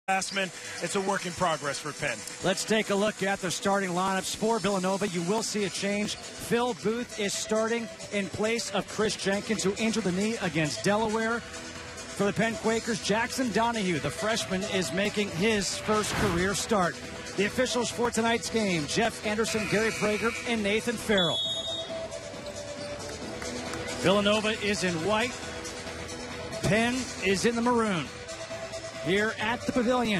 It's a work in progress for Penn. Let's take a look at the starting lineups for Villanova. You will see a change. Phil Booth is starting in place of Chris Jenkins, who injured the knee against Delaware. For the Penn Quakers, Jackson Donahue, the freshman, is making his first career start. The officials for tonight's game: Jeff Anderson, Gary Prager, and Nathan Farrell. Villanova is in white. Penn is in the maroon. Here at the Pavilion.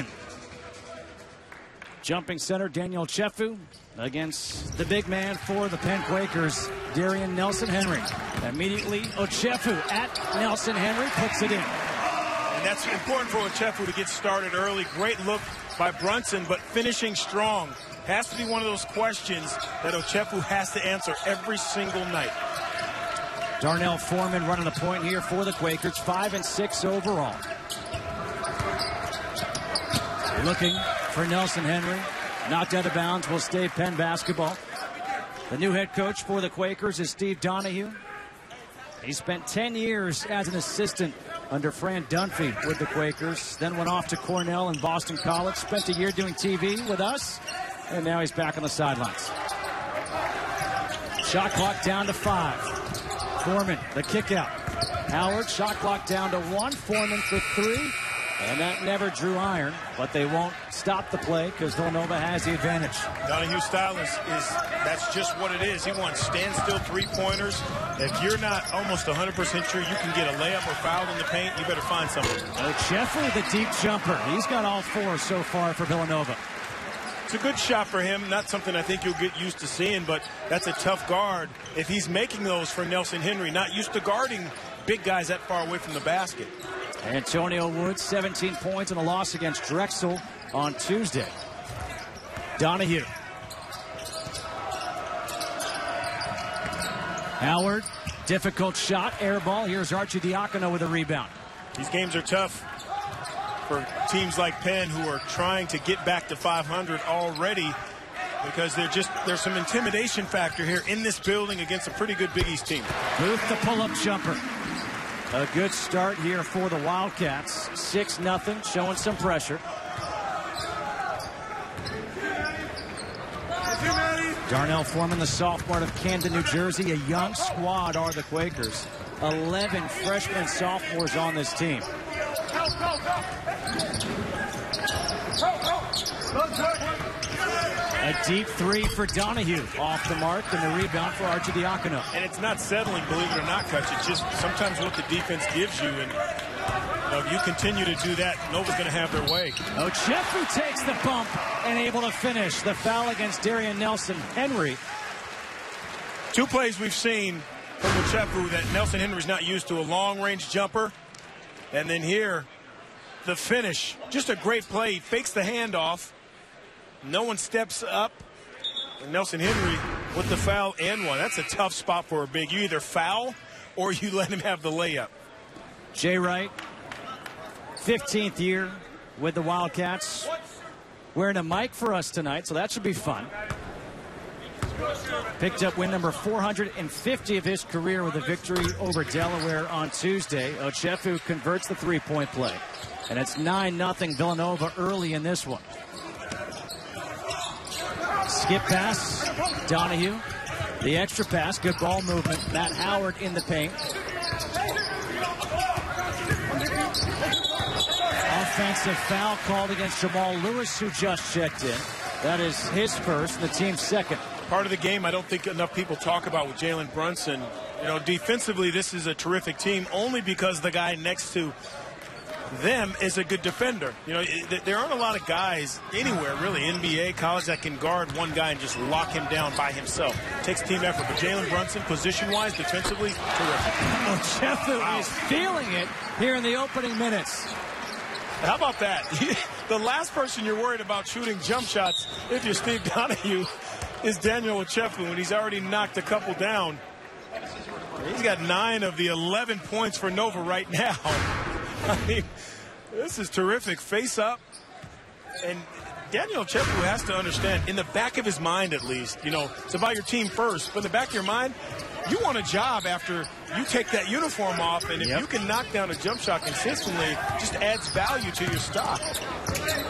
Jumping center, Daniel Chefu against the big man for the Penn Quakers, Darien Nelson Henry. Immediately, Ochefu at Nelson Henry puts it in. And that's important for Ochefu to get started early. Great look by Brunson, but finishing strong. Has to be one of those questions that Ochefu has to answer every single night. Darnell Foreman running a point here for the Quakers, 5-6 overall. Looking for Nelson Henry. Knocked out of bounds. Will stay Penn basketball. The new head coach for the Quakers is Steve Donahue. He spent 10 years as an assistant under Fran Dunphy with the Quakers. Then went off to Cornell and Boston College. Spent a year doing TV with us. And now he's back on the sidelines. Shot clock down to 5. Foreman, the kick out. Howard, shot clock down to 1. Foreman for 3. And that never drew iron, but they won't stop the play because Villanova has the advantage. Donahue's style is that's just what it is. He wants standstill three-pointers. If you're not almost 100% sure you can get a layup or foul in the paint, you better find something. Ochefu, the deep jumper. He's got all 4 so far for Villanova. It's a good shot for him. Not something I think you'll get used to seeing, but that's a tough guard if he's making those for Nelson Henry. Not used to guarding big guys that far away from the basket. Antonio Woods, 17 points in a loss against Drexel on Tuesday. Donahue. Howard, difficult shot, air ball. Here's Arcidiacono with a rebound. These games are tough for teams like Penn, who are trying to get back to 500 already, because there's some intimidation factor here in this building against a pretty good Big East team. Booth, the pull-up jumper. A good start here for the Wildcats. 6-0, showing some pressure. Darnell Foreman, the sophomore out of Camden, New Jersey. A young squad are the Quakers. 11 freshmen and sophomores on this team. A deep 3 for Donahue. Off the mark, and the rebound for Arcidiacono. And it's not settling, believe it or not, Coach. It's just sometimes what the defense gives you. And if you continue to do that, Nova's going to have their way. Ochefu takes the bump and able to finish. The foul against Darien Nelson Henry. 2 plays we've seen from Ochefu that Nelson Henry's not used to. A long-range jumper. And then here, the finish. Just a great play. He fakes the handoff. No one steps up. And Nelson Henry with the foul and one. That's a tough spot for a big. You either foul or you let him have the layup. Jay Wright, 15th year with the Wildcats. Wearing a mic for us tonight, so that should be fun. Picked up win number 450 of his career with a victory over Delaware on Tuesday. Ochefu converts the three-point play. And it's 9-0 Villanova early in this one. Skip pass, Donahue. The extra pass, good ball movement. Matt Howard in the paint. Offensive foul called against Jamal Lewis, who just checked in. That is his first, the team's second. Part of the game I don't think enough people talk about with Jalen Brunson. You know, defensively, this is a terrific team only because the guy next to them is a good defender. You know, there aren't a lot of guys anywhere, really, NBA, college, that can guard one guy and just lock him down by himself. It takes team effort. But Jalen Brunson, position-wise, defensively, terrific. Ochefu is feeling it here in the opening minutes. How about that? The last person you're worried about shooting jump shots, if you're Steve Donahue, is Daniel Ochefu, and he's already knocked a couple down. He's got 9 of the 11 points for Nova right now. I mean, this is terrific. Face up. And Daniel Ochefu has to understand, in the back of his mind at least, you know, it's about your team first, but in the back of your mind, you want a job after you take that uniform off, and if you can knock down a jump shot consistently, just adds value to your stock.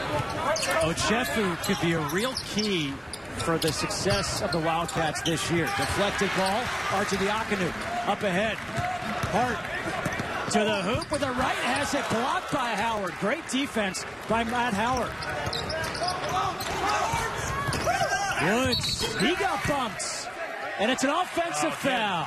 Ochefu could be a real key for the success of the Wildcats this year. Deflected ball, Archidiakonu up ahead. Hart to the hoop with a right, has it blocked by Howard. Great defense by Matt Howard. Woods, he got bumped, and it's an offensive foul.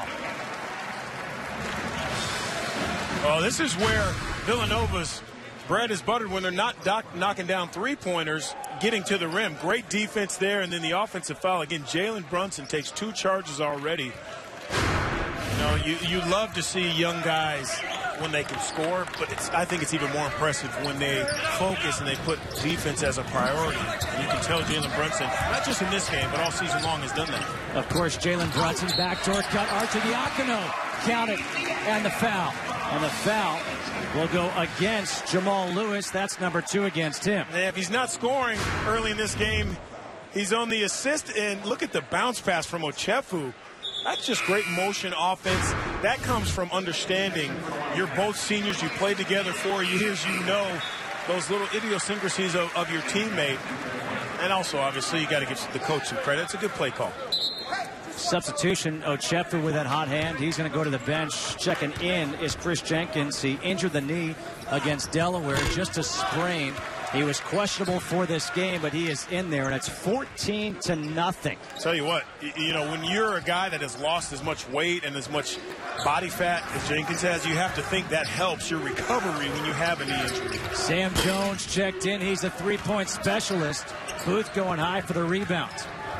Oh, this is where Villanova's bread is buttered when they're not knocking down three-pointers, getting to the rim. Great defense there, and then the offensive foul. Again, Jalen Brunson takes 2 charges already. You know, you love to see young guys when they can score, but I think it's even more impressive when they focus and they put defense as a priority. And you can tell Jalen Brunson, not just in this game, but all season long, has done that. Of course, Jalen Brunson backdoor cut. Archidiakonu counted, and the foul. And the foul will go against Jamal Lewis. That's number 2 against him. And if he's not scoring early in this game, he's on the assist. And look at the bounce pass from Ochefu. That's just great motion offense. That comes from understanding you're both seniors. You played together 4 years. You know those little idiosyncrasies of your teammate. And also, obviously, you got to give the coach some credit. It's a good play call. Substitution, Ochefu with that hot hand. He's going to go to the bench. Checking in is Chris Jenkins. He injured the knee against Delaware, just a sprain. He was questionable for this game, but he is in there, and it's 14-0. Tell you what, you know, when you're a guy that has lost as much weight and as much body fat as Jenkins has, you have to think that helps your recovery when you have a knee injury. Sam Jones checked in. He's a three-point specialist. Booth going high for the rebound.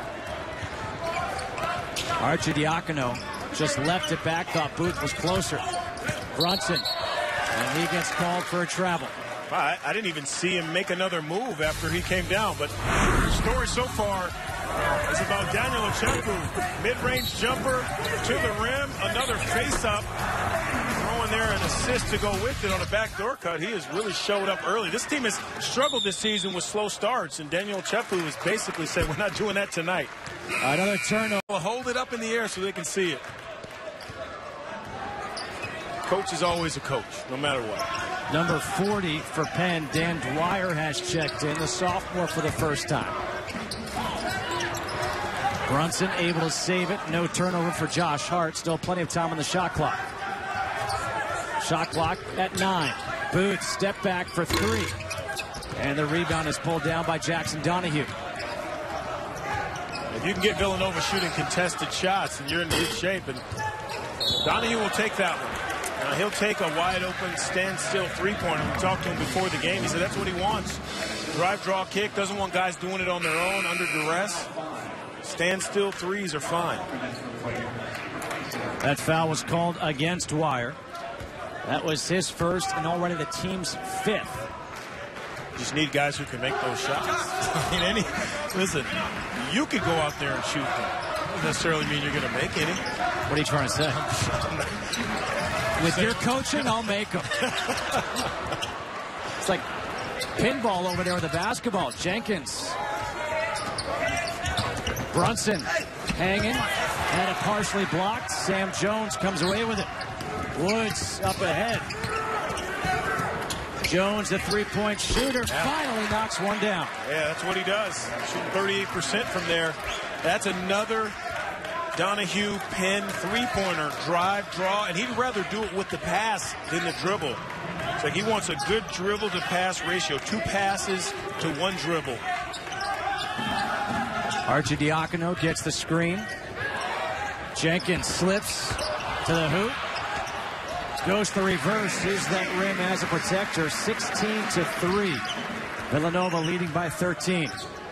Archidiakonu just left it back, thought Booth was closer. Brunson, and he gets called for a travel. I didn't even see him make another move after he came down, but the story so far is about Daniel Ochefu. Mid-range jumper to the rim, another face-up. Throwing there an assist to go with it on a backdoor cut. He has really showed up early. This team has struggled this season with slow starts, and Daniel Ochefu has basically said, we're not doing that tonight. Another turnover. Hold it up in the air so they can see it. Coach is always a coach, no matter what. Number 40 for Penn, Dan Dwyer has checked in, the sophomore for the first time. Brunson able to save it. No turnover for Josh Hart. Still plenty of time on the shot clock. Shot clock at 9. Booth step back for 3. And the rebound is pulled down by Jackson Donahue. If you can get Villanova shooting contested shots, and you're in good shape, and Donahue will take that one. He'll take a wide-open, stand-still three-pointer. We talked to him before the game. He said that's what he wants. Drive, draw, kick. Doesn't want guys doing it on their own, under duress. Stand-still threes are fine. That foul was called against Dwyer. That was his first and already the team's 5th. Just need guys who can make those shots. I mean, listen, you could go out there and shoot them. Doesn't necessarily mean you're going to make any. What are you trying to say? With your coaching, I'll make them. It's like pinball over there with the basketball. Jenkins. Brunson hanging. Had it partially blocked. Sam Jones comes away with it. Woods up ahead. Jones, the three-point shooter, finally knocks one down. Yeah, that's what he does. Shooting 38% from there. That's another Donahue Penn three-pointer. Drive, draw, and he'd rather do it with the pass than the dribble. It's like he wants a good dribble to pass ratio. 2 passes to 1 dribble. Archidiakonu gets the screen. Jenkins slips to the hoop. Goes the reverse. Uses that rim as a protector. 16-3. Villanova leading by 13.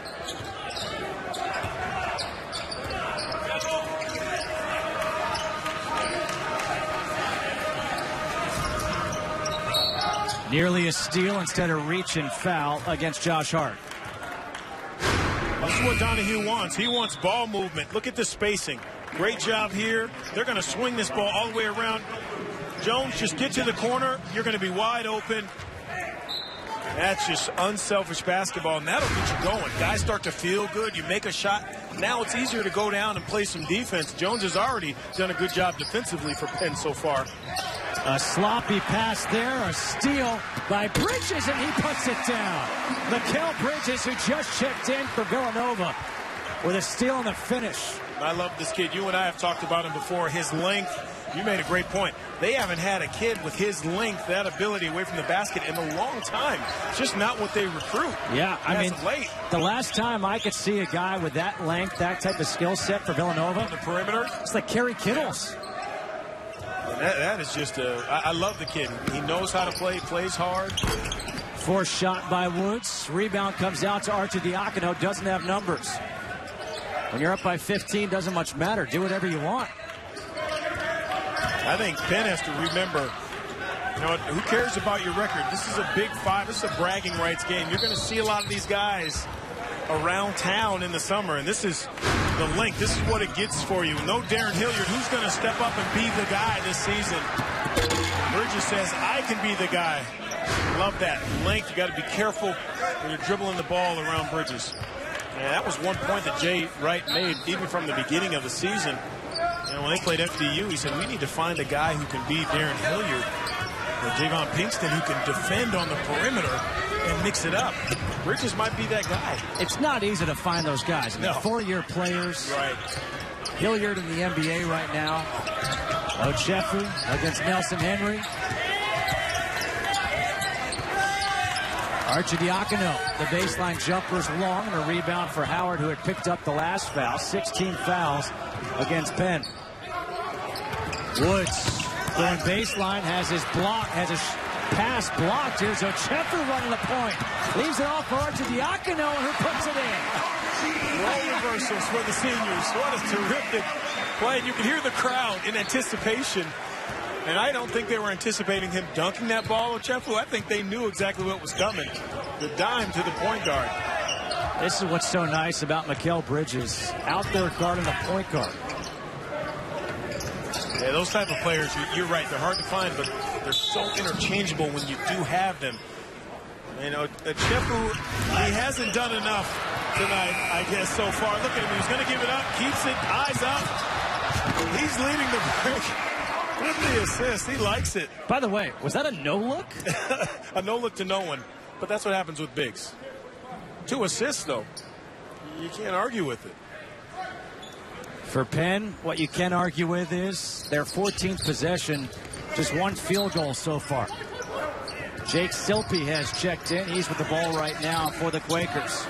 Nearly a steal instead of reach and foul against Josh Hart. This is what Donahue wants. He wants ball movement. Look at the spacing. Great job here. They're going to swing this ball all the way around. Jones, just get to the corner. You're going to be wide open. That's just unselfish basketball, and that'll get you going. Guys start to feel good. You make a shot. Now it's easier to go down and play some defense. Jones has already done a good job defensively for Penn so far. A sloppy pass there, a steal by Bridges, and he puts it down. Mikal Bridges, who just checked in for Villanova, with a steal and a finish. I love this kid. You and I have talked about him before. His length, you made a great point. They haven't had a kid with his length, that ability away from the basket in a long time. It's just not what they recruit. Yeah, I mean, late. The last time I could see a guy with that length, that type of skill set for Villanova, on the perimeter, it's like Kerry Kittles. That is just I love the kid. He knows how to play, plays hard. Forced shot by Woods. Rebound comes out to Arcidiacono. Doesn't have numbers. When you're up by 15, doesn't much matter. Do whatever you want. I think Penn has to remember, you know, who cares about your record? This is a Big Five. This is a bragging rights game. You're going to see a lot of these guys around town in the summer, and this is the length. This is what it gets for you. No Darren Hilliard. Who's going to step up and be the guy this season? Bridges says, I can be the guy. Love that length. You got to be careful when you're dribbling the ball around Bridges. And that was one point that Jay Wright made even from the beginning of the season. And when they played FDU, he said, we need to find a guy who can be Darren Hilliard or Javon Pinkston, who can defend on the perimeter and mix it up. Bridges might be that guy. It's not easy to find those guys. I mean, four-year players. Right. Hilliard in the NBA right now. Ochefu against Nelson Henry. Arcidiacono, the baseline jumper's long, and a rebound for Howard, who had picked up the last foul. 16 fouls against Penn. Woods going baseline, has his block, has his pass blocked. Here's Ochefu running the point. Leaves it off for Arcidiacono, who puts it in. Role reversals for the seniors. What a terrific play. And you can hear the crowd in anticipation. And I don't think they were anticipating him dunking that ball, Ochefu. I think they knew exactly what was coming. The dime to the point guard. This is what's so nice about Mikal Bridges. Out there guarding the point guard. Yeah, those type of players, you're right, they're hard to find, but they're so interchangeable when you do have them. You know, Ochefu, he hasn't done enough tonight, I guess, so far. Look at him. He's going to give it up, keeps it, eyes up. He's leading the break. With the assist, he likes it. By the way, was that a no-look? A no-look to no one. But that's what happens with bigs. 2 assists, though. You can't argue with it. For Penn, what you can argue with is their 14th possession, just 1 field goal so far. Jake Silpe has checked in. He's with the ball right now for the Quakers.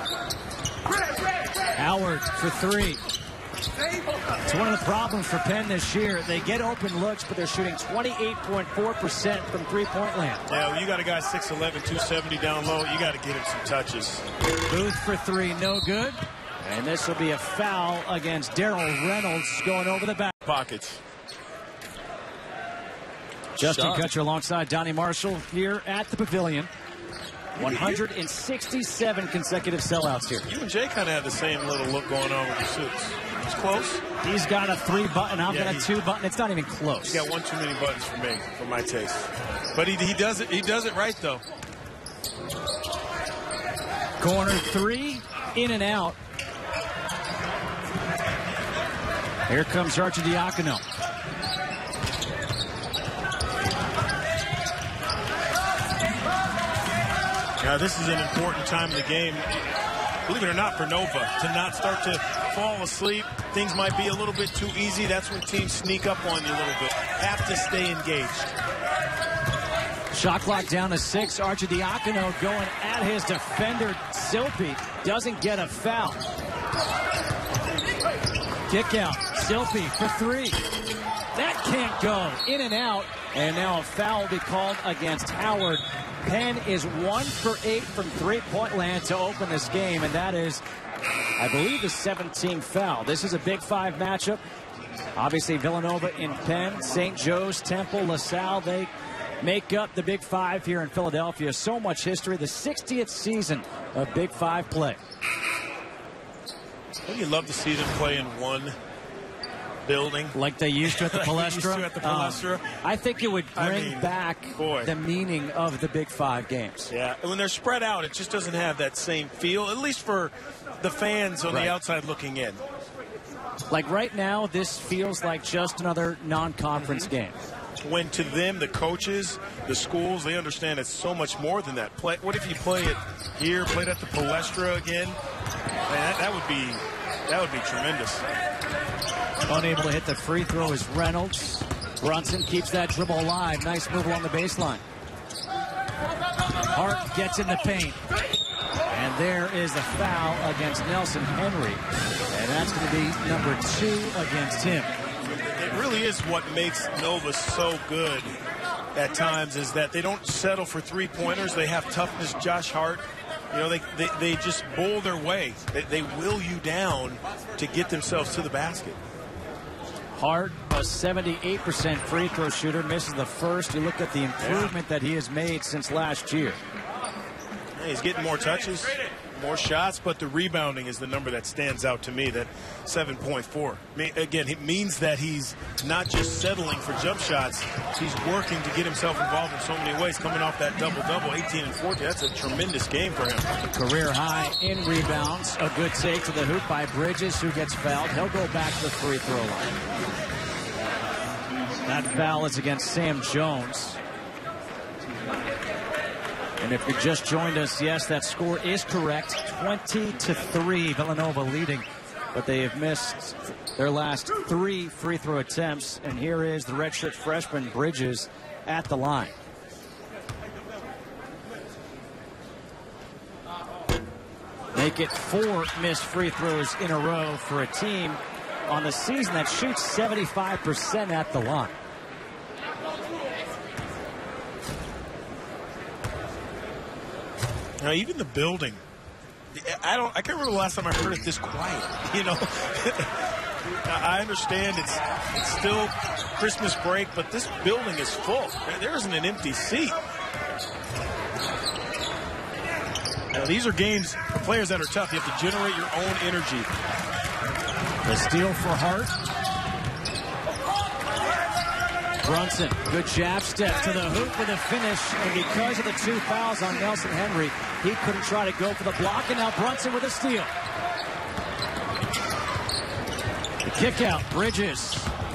Howard for 3. It's one of the problems for Penn this year. They get open looks, but they're shooting 28.4% from three-point land. Yeah, well, you got a guy 6'11", 270 down low. You got to get him some touches. Booth for 3, no good. And this will be a foul against Darrell Reynolds going over the back. Pockets. Justin Kutcher alongside Donnie Marshall here at the Pavilion. 167 consecutive sellouts here. You and Jay kind of have the same little look going on with the suits. It's close. He's got a 3-button. I've got a 2-button. It's not even close. He's got one too many buttons for me, for my taste. But he does it. He does it right though. Corner 3, in and out. Here comes Arcidiacono. Now this is an important time in the game, believe it or not, for Nova to not start to fall asleep. Things might be a little bit too easy. That's when teams sneak up on you a little bit. Have to stay engaged. Shot clock down to 6. Arcidiacono going at his defender. Silpe doesn't get a foul. Kick out. Silpe for 3. That can't go. In and out. And now a foul will be called against Howard. Penn is 1 for 8 from three-point land to open this game, and that is, I believe, the 17th foul. This is a Big Five matchup. Obviously, Villanova in Penn, St. Joe's, Temple, LaSalle, they make up the Big Five here in Philadelphia. So much history. The 60th season of Big Five play. Wouldn't you love to see them play in one building? Like they used to at the Palestra? I think it would bring back the meaning of the Big Five games. Yeah, when they're spread out, it just doesn't have that same feel, at least for the fans on the outside looking in. Like right now, this feels like just another non-conference game. when to them, the coaches, the schools, they understand it's so much more than that. What if you play it here, play it at the Palestra again? Man, that would be tremendous. Unable to hit the free throw is Reynolds. Brunson keeps that dribble alive. Nice move along the baseline. Hart gets in the paint. And there is the foul against Nelson Henry. And that's going to be number 2 against him. It really is what makes Nova so good at times, is that they don't settle for three-pointers. They have toughness. Josh Hart, you know, they just bowl their way. They will you down to get themselves to the basket. Hart, a 78% free throw shooter, misses the first. You look at the improvement that he has made since last year. Yeah, he's getting more touches, more shots, but the rebounding is the number that stands out to me, that 7.4. I mean, again, it means that he's not just settling for jump shots. He's working to get himself involved in so many ways, coming off that double-double, 18 and 14. That's a tremendous game for him. Career high in rebounds. A good take to the hoop by Bridges, who gets fouled. He'll go back to the free throw line. That foul is against Sam Jones. And if you just joined us, yes, that score is correct. 20-3, Villanova leading. But they have missed their last 3 free throw attempts. And here is the redshirt freshman Bridges at the line. Make it 4 missed free throws in a row for a team on the season that shoots 75% at the line. Now, even the building, I can't remember the last time I heard it this quiet. You know, I understand it's still Christmas break, but this building is full. There isn't an empty seat. Now, these are games for players that are tough. You have to generate your own energy. The steal for Hart. Brunson, good jab step to the hoop with a finish, and because of the 2 fouls on Nelson Henry, he couldn't try to go for the block, and now Brunson with a steal. The kick out, Bridges.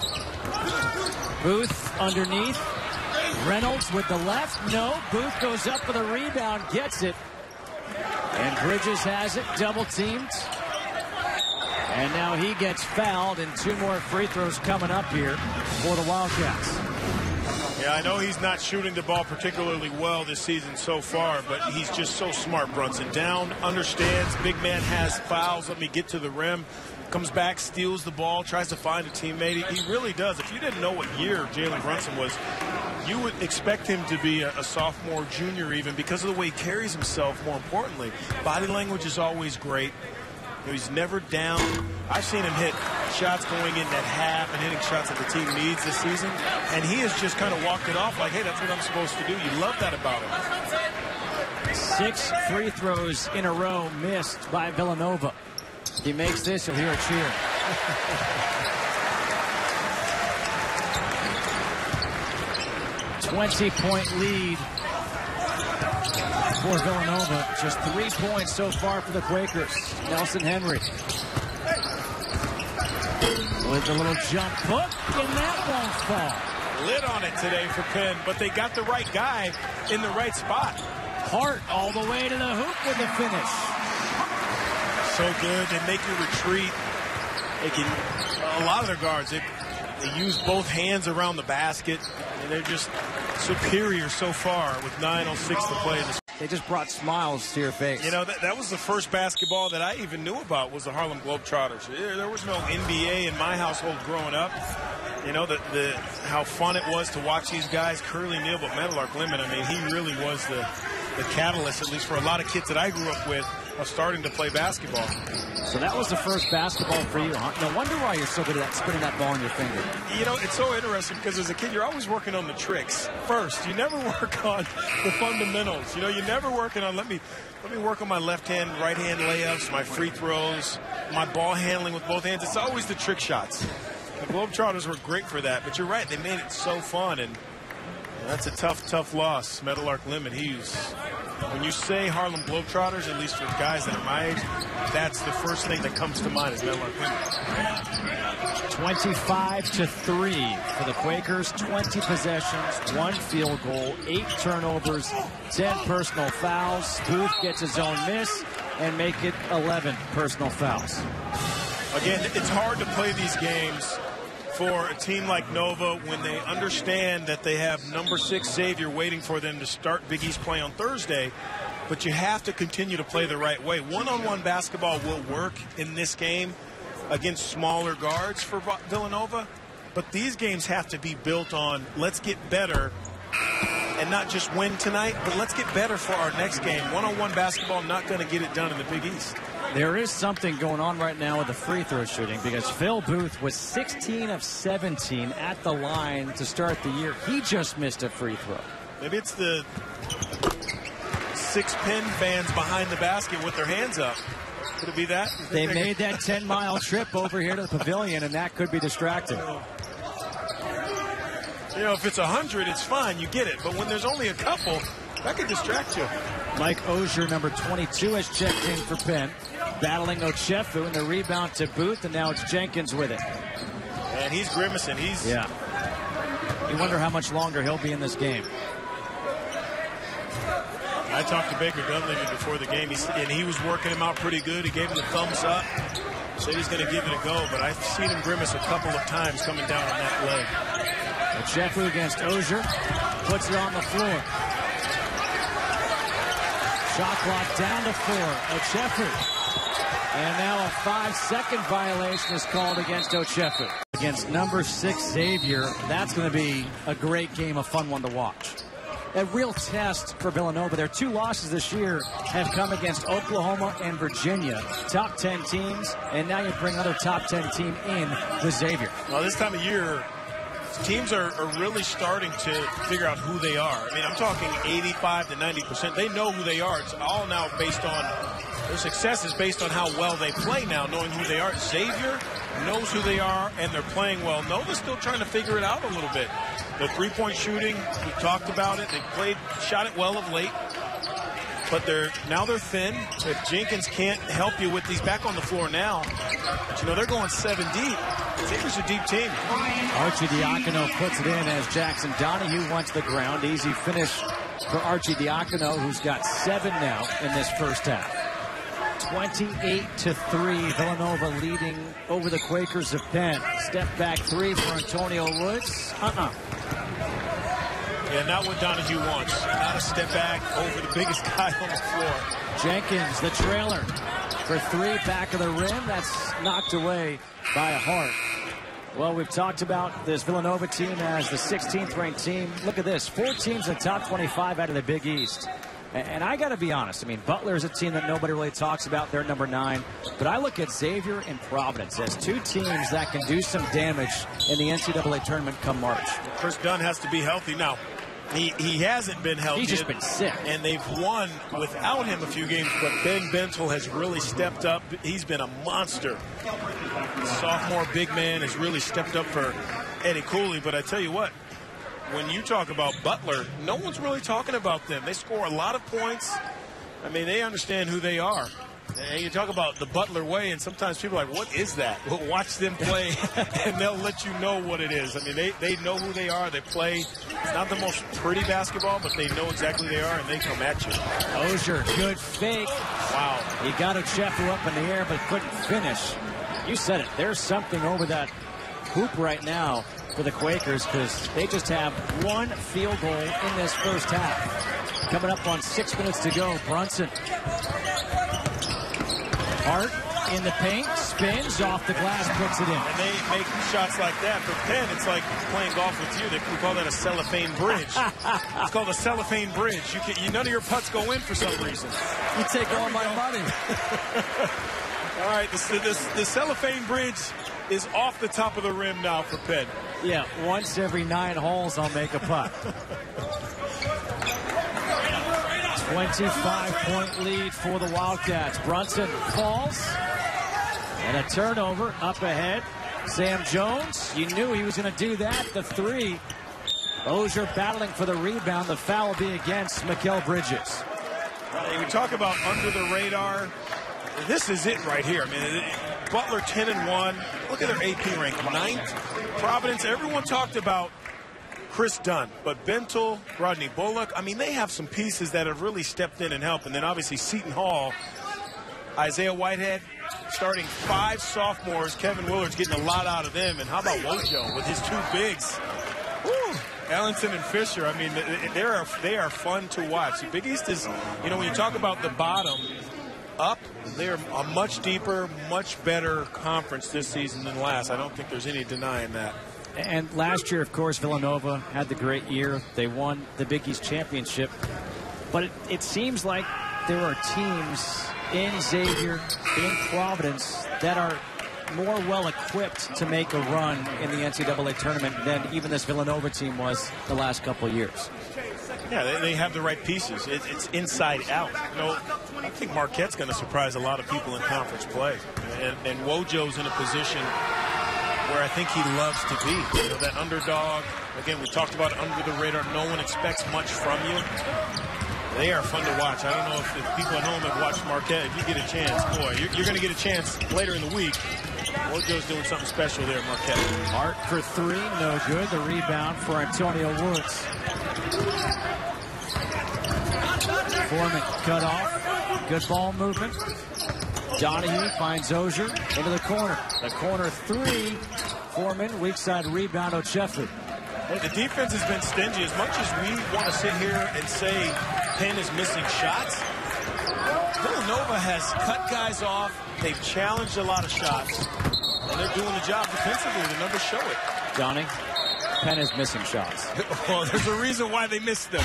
Booth underneath. Reynolds with the left. No, Booth goes up for the rebound, gets it. And Bridges has it, double teamed. And now he gets fouled, and 2 more free throws coming up here for the Wildcats. Yeah, I know he's not shooting the ball particularly well this season so far, but he's just so smart, Brunson. Down, understands, big man has fouls, let me get to the rim. Comes back, steals the ball, tries to find a teammate. He really does. If you didn't know what year Jalen Brunson was, you would expect him to be a sophomore, junior even, because of the way he carries himself, more importantly. Body language is always great. He's never down. I've seen him hit shots going in at half and hitting shots that the team needs this season. And he has just kind of walked it off like, hey, that's what I'm supposed to do. You love that about him. 6 free throws in a row missed by Villanova. If he makes this, you'll hear a cheer. 20-point lead for Villanova. Just 3 points so far for the Quakers. Nelson Henry with a little jump hook, and that won't fall. Lit on it today for Penn, but they got the right guy in the right spot. Hart all the way to the hoop with the finish. So good. They make you retreat. They can, a lot of their guards, they use both hands around the basket, and they're just superior so far with 9:06 to play in this. They just brought smiles to your face. You know, that was the first basketball that I even knew about, was the Harlem Globetrotters. There was no NBA in my household growing up. You know, how fun it was to watch these guys, Curly Neal, but Meadowlark Lemon, I mean, he really was the catalyst, at least for a lot of kids that I grew up with, of starting to play basketball. So that was the first basketball for you, huh? No wonder why you're so good at spinning that ball in your finger. You know, it's so interesting because as a kid, you're always working on the tricks first. You never work on the fundamentals. You know, you're never working on, let me work on my left hand, right hand layups, my free throws, my ball handling with both hands. It's always the trick shots. The Globetrotters were great for that, but you're right, they made it so fun, and that's a tough loss. Meadowlark Lemon, he's When you say Harlem Globetrotters, at least for guys that are my age, that's the first thing that comes to mind is Medlar winning. 25-3 for the Quakers. 20 possessions, 1 field goal, 8 turnovers, 10 personal fouls. Booth gets his own miss and make it 11 personal fouls. Again, it's hard to play these games for a team like Nova when they understand that they have number 6 Xavier waiting for them to start Big East play on Thursday. But you have to continue to play the right way. One-on-one basketball will work in this game against smaller guards for Villanova. But these games have to be built on let's get better and not just win tonight, but let's get better for our next game. One-on-one basketball not going to get it done in the Big East. There is something going on right now with the free throw shooting because Phil Booth was 16 of 17 at the line to start the year. He just missed a free throw. Maybe it's the 6 Penn fans behind the basket with their hands up. Could it be that? They made that 10-mile trip over here to the pavilion, and that could be distracting. You know, if it's 100, it's fine. You get it. But when there's only a couple, that could distract you. Mike Osier, number 22, has checked in for Penn. Battling Ochefu, and the rebound to Booth, and now it's Jenkins with it. And he's grimacing. Yeah. You wonder how much longer he'll be in this game. I talked to Baker Dunleavy before the game, and he was working him out pretty good. He gave him the thumbs up. Said he's going to give it a go, but I've seen him grimace a couple of times coming down on that leg. Ochefu against Osier. Puts it on the floor. Shot clock down to 4. Ochefu. And now a 5-second violation is called against Ochefu. Against number 6 Xavier, that's going to be a great game, a fun one to watch. A real test for Villanova. Their 2 losses this year have come against Oklahoma and Virginia, top 10 teams, and now you bring another top 10 team in with Xavier. Well, this time of year, teams are really starting to figure out who they are. I mean, I'm talking 85 to 90%. They know who they are. It's all now based on their success is based on how well they play now, knowing who they are. Xavier knows who they are, and they're playing well. Nova's still trying to figure it out a little bit. The three-point shooting, we talked about it. They shot it well of late, but they're thin. If Jenkins can't help you with these back on the floor now, but you know they're going 7 deep. Xavier's a deep team. Archie Diacono puts it in as Jackson Donahue wants the ground. Easy finish for Archie Diacono, who's got 7 now in this first half. 28-3, Villanova leading over the Quakers of Penn. Step back 3 for Antonio Woods. Yeah, not what Donahue wants. Not a step back over the biggest guy on the floor. Jenkins, the trailer for 3, back of the rim. That's knocked away by Hart. Well, we've talked about this Villanova team as the 16th ranked team. Look at this, 4 teams in the top 25 out of the Big East. And I got to be honest, I mean, Butler is a team that nobody really talks about. They're number 9. But I look at Xavier and Providence as 2 teams that can do some damage in the NCAA tournament come March. Chris Dunn has to be healthy now. He hasn't been healthy. He's just been sick. And they've won without him a few games, but Ben Bentel has really stepped up. He's been a monster. The sophomore big man has really stepped up for Eddie Cooley. But I tell you what, when you talk about Butler, no one's really talking about them. They score a lot of points. I mean, they understand who they are. And you talk about the Butler way, and sometimes people are like, what is that? Well, watch them play, and they'll let you know what it is. I mean, they know who they are. They play. It's not the most pretty basketball, but they know exactly who they are, and they come at you. Osier, good fake. Wow. He got Ochefu up in the air, but couldn't finish. You said it. There's something over that hoop right now for the Quakers because they just have 1 field goal in this first half. Coming up on 6 minutes to go, Brunson. Hart in the paint, spins off the glass, puts it in. And they make shots like that. For Penn, it's like playing golf with you. We call that a cellophane bridge. It's called a cellophane bridge. None of your putts go in for some reason. You take all my money. All right, the cellophane bridge is off the top of the rim now for Penn. Yeah, once every 9 holes I'll make a putt. 25-point lead for the Wildcats. Brunson falls. And a turnover up ahead. Sam Jones, you knew he was going to do that. The 3. Osier battling for the rebound. The foul will be against Mikal Bridges. We talk about under the radar. This is it right here. I mean, Butler 10-1. Look at their AP rank, 9th. Providence, everyone talked about Chris Dunn, but Bentel, Rodney Bullock, I mean, they have some pieces that have really stepped in and helped. And then obviously Seton Hall, Isaiah Whitehead, starting 5 sophomores. Kevin Willard's getting a lot out of them. And how about Wojo with his 2 bigs? Woo! Ellington and Fisher, I mean, they are fun to watch. The Big East is, you know, when you talk about the bottom up, they're a much deeper, much better conference this season than last. I don't think there's any denying that. And last year, of course, Villanova had the great year. They won the Big East championship. But it seems like there are teams in Xavier, in Providence, that are more well-equipped to make a run in the NCAA tournament than even this Villanova team was the last couple of years. Yeah, they have the right pieces. It's inside out. You know, I think Marquette's going to surprise a lot of people in conference play. And Wojo's in a position where I think he loves to be. You know, that underdog. Again, we talked about under the radar. No one expects much from you. They are fun to watch. I don't know if people at home have watched Marquette. If you get a chance, boy, you're going to get a chance later in the week. Wojo's doing something special there, Marquette. Hart for 3, no good. The rebound for Antonio Woods. Foreman cut off. Good ball movement. Donahue finds Ozier into the corner. The corner 3. Foreman, weak side rebound, O'Chefley. Hey, the defense has been stingy. As much as we want to sit here and say Penn is missing shots, Villanova has cut guys off. They've challenged a lot of shots, and they're doing the job defensively. The numbers show it. Johnny, Penn is missing shots. Well, there's a reason why they missed them.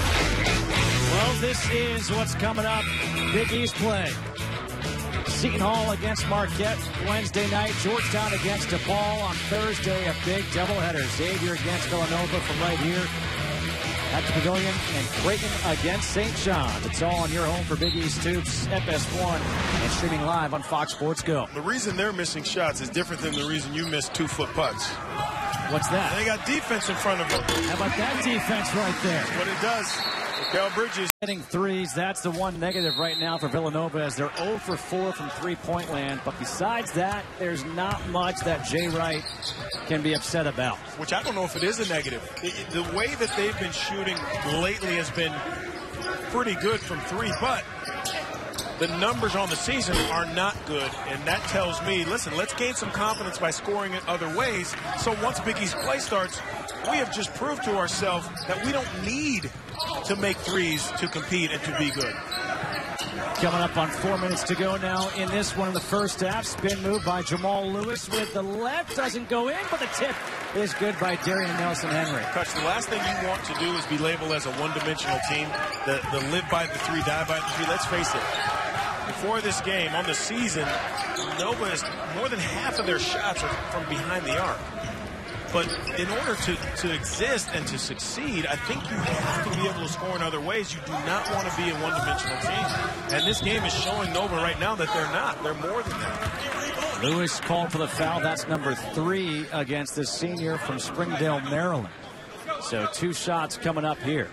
Well, this is what's coming up. Big East play. Seton Hall against Marquette Wednesday night. Georgetown against DePaul on Thursday. A big doubleheader. Xavier against Villanova from right here at the Pavilion. And Creighton against St. John's. It's all on your home for Big East Hoops, FS1, and streaming live on Fox Sports Go. The reason they're missing shots is different than the reason you missed 2-foot putts. What's that? And they got defense in front of them. How about that defense right there? That's what it does. Cal Bridges hitting threes. That's the one negative right now for Villanova, as they're 0 for 4 from three-point land. But besides that, there's not much that Jay Wright can be upset about. Which I don't know if it is a negative. The way that they've been shooting lately has been pretty good from 3, but the numbers on the season are not good, and that tells me, listen, let's gain some confidence by scoring in other ways. So once Big East play starts, we have just proved to ourselves that we don't need to make threes to compete and to be good. Coming up on 4 minutes to go now in this one in the first half. Spin move by Jamal Lewis with the left. Doesn't go in, but the tip is good by Darien Nelson-Henry. Coach, the last thing you want to do is be labeled as a one-dimensional team. The live by the 3, die by the 3. Let's face it. Before this game, on the season, Nova is more than half of their shots are from behind the arc. But in order to exist and to succeed, I think you have to be able to score in other ways. You do not want to be a one-dimensional team. And this game is showing Nova right now that they're not. They're more than that. Lewis called for the foul. That's number 3 against the senior from Springdale, Maryland. So 2 shots coming up here.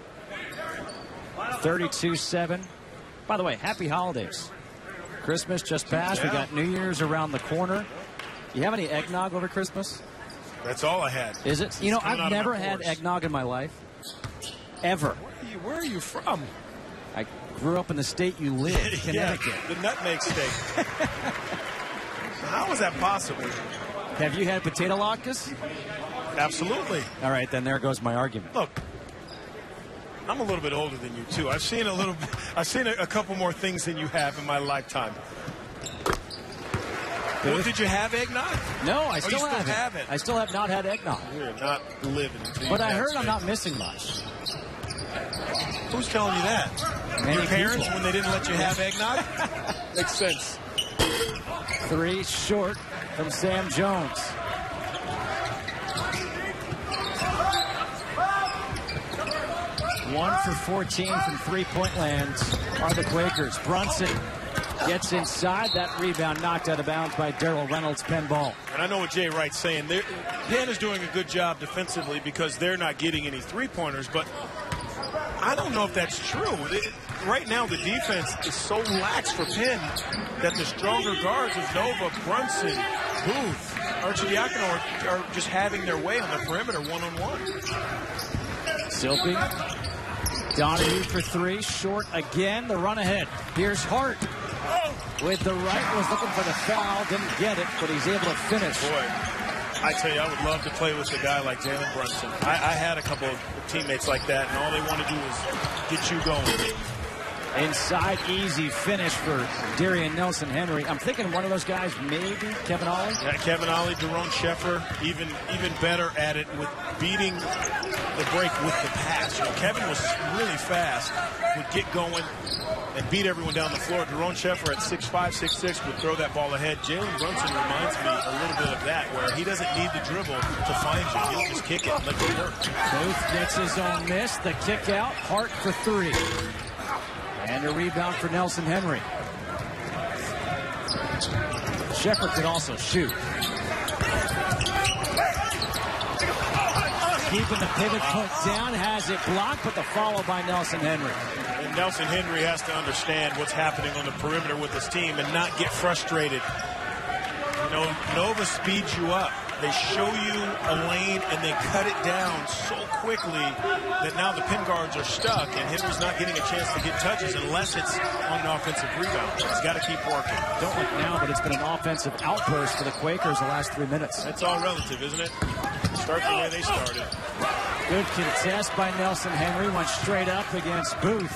32-7. By the way, happy holidays. Christmas just passed. We got New Year's around the corner. You have any eggnog over Christmas? That's all I had. Is it? You know, I've never had eggnog in my life. Ever. Where are you from? I grew up in the state you live, Connecticut. Yeah, the nutmeg state. How is that possible? Have you had potato latkes? Absolutely. All right, then there goes my argument. Look, I'm a little bit older than you, too. I've seen a couple more things than you have in my lifetime. Well, did you have eggnog? No, I still haven't. have it. I still have not had eggnog. You're not living. But I heard I'm not missing much. Who's telling you that? Many Your parents people. when they didn't let you have eggnog? Makes sense. 3 short from Sam Jones. One for 14 from three-point land are the Quakers. Brunson gets inside. That rebound knocked out of bounds by Darrell Reynolds. Penn ball. And I know what Jay Wright's saying. Penn is doing a good job defensively because they're not getting any three-pointers, but I don't know if that's true. right now the defense is so lax for Penn that the stronger guards of Nova, Brunson, Booth, Arcidiacono are just having their way on the perimeter one-on-one. Silpy. Donahue for three. Short again. The run ahead. Here's Hart with the right. Was looking for the foul. Didn't get it, but he's able to finish. Boy, I tell you, I would love to play with a guy like Jalen Brunson. I had a couple of teammates like that, and all they want to do is get you going. Inside, easy finish for Darien Nelson Henry. I'm thinking one of those guys, maybe Kevin Ollie. Yeah, Kevin Ollie, Daron Sheffer, even better at it with beating the break with the pass. You know, Kevin was really fast, would get going and beat everyone down the floor. Daron Sheffer at 6'5", 6'6", would throw that ball ahead. Jalen Brunson reminds me a little bit of that, where he doesn't need the dribble to find you. He'll just kick it and let you work. Booth gets his own miss. The kick out. Hart for three. And a rebound for Nelson Henry. Shepard could also shoot. Keeping the pivot foot down, has it blocked, but the follow by Nelson Henry. And Nelson Henry has to understand what's happening on the perimeter with his team and not get frustrated. You know, Nova speeds you up. They show you a lane and they cut it down so quickly that now the pin guards are stuck and Henry's not getting a chance to get touches unless it's on an offensive rebound. He's got to keep working. Don't look now, but it's been an offensive outburst for the Quakers the last 3 minutes. That's all relative, isn't it? Start the way they started. Good contest by Nelson Henry. Went straight up against Booth.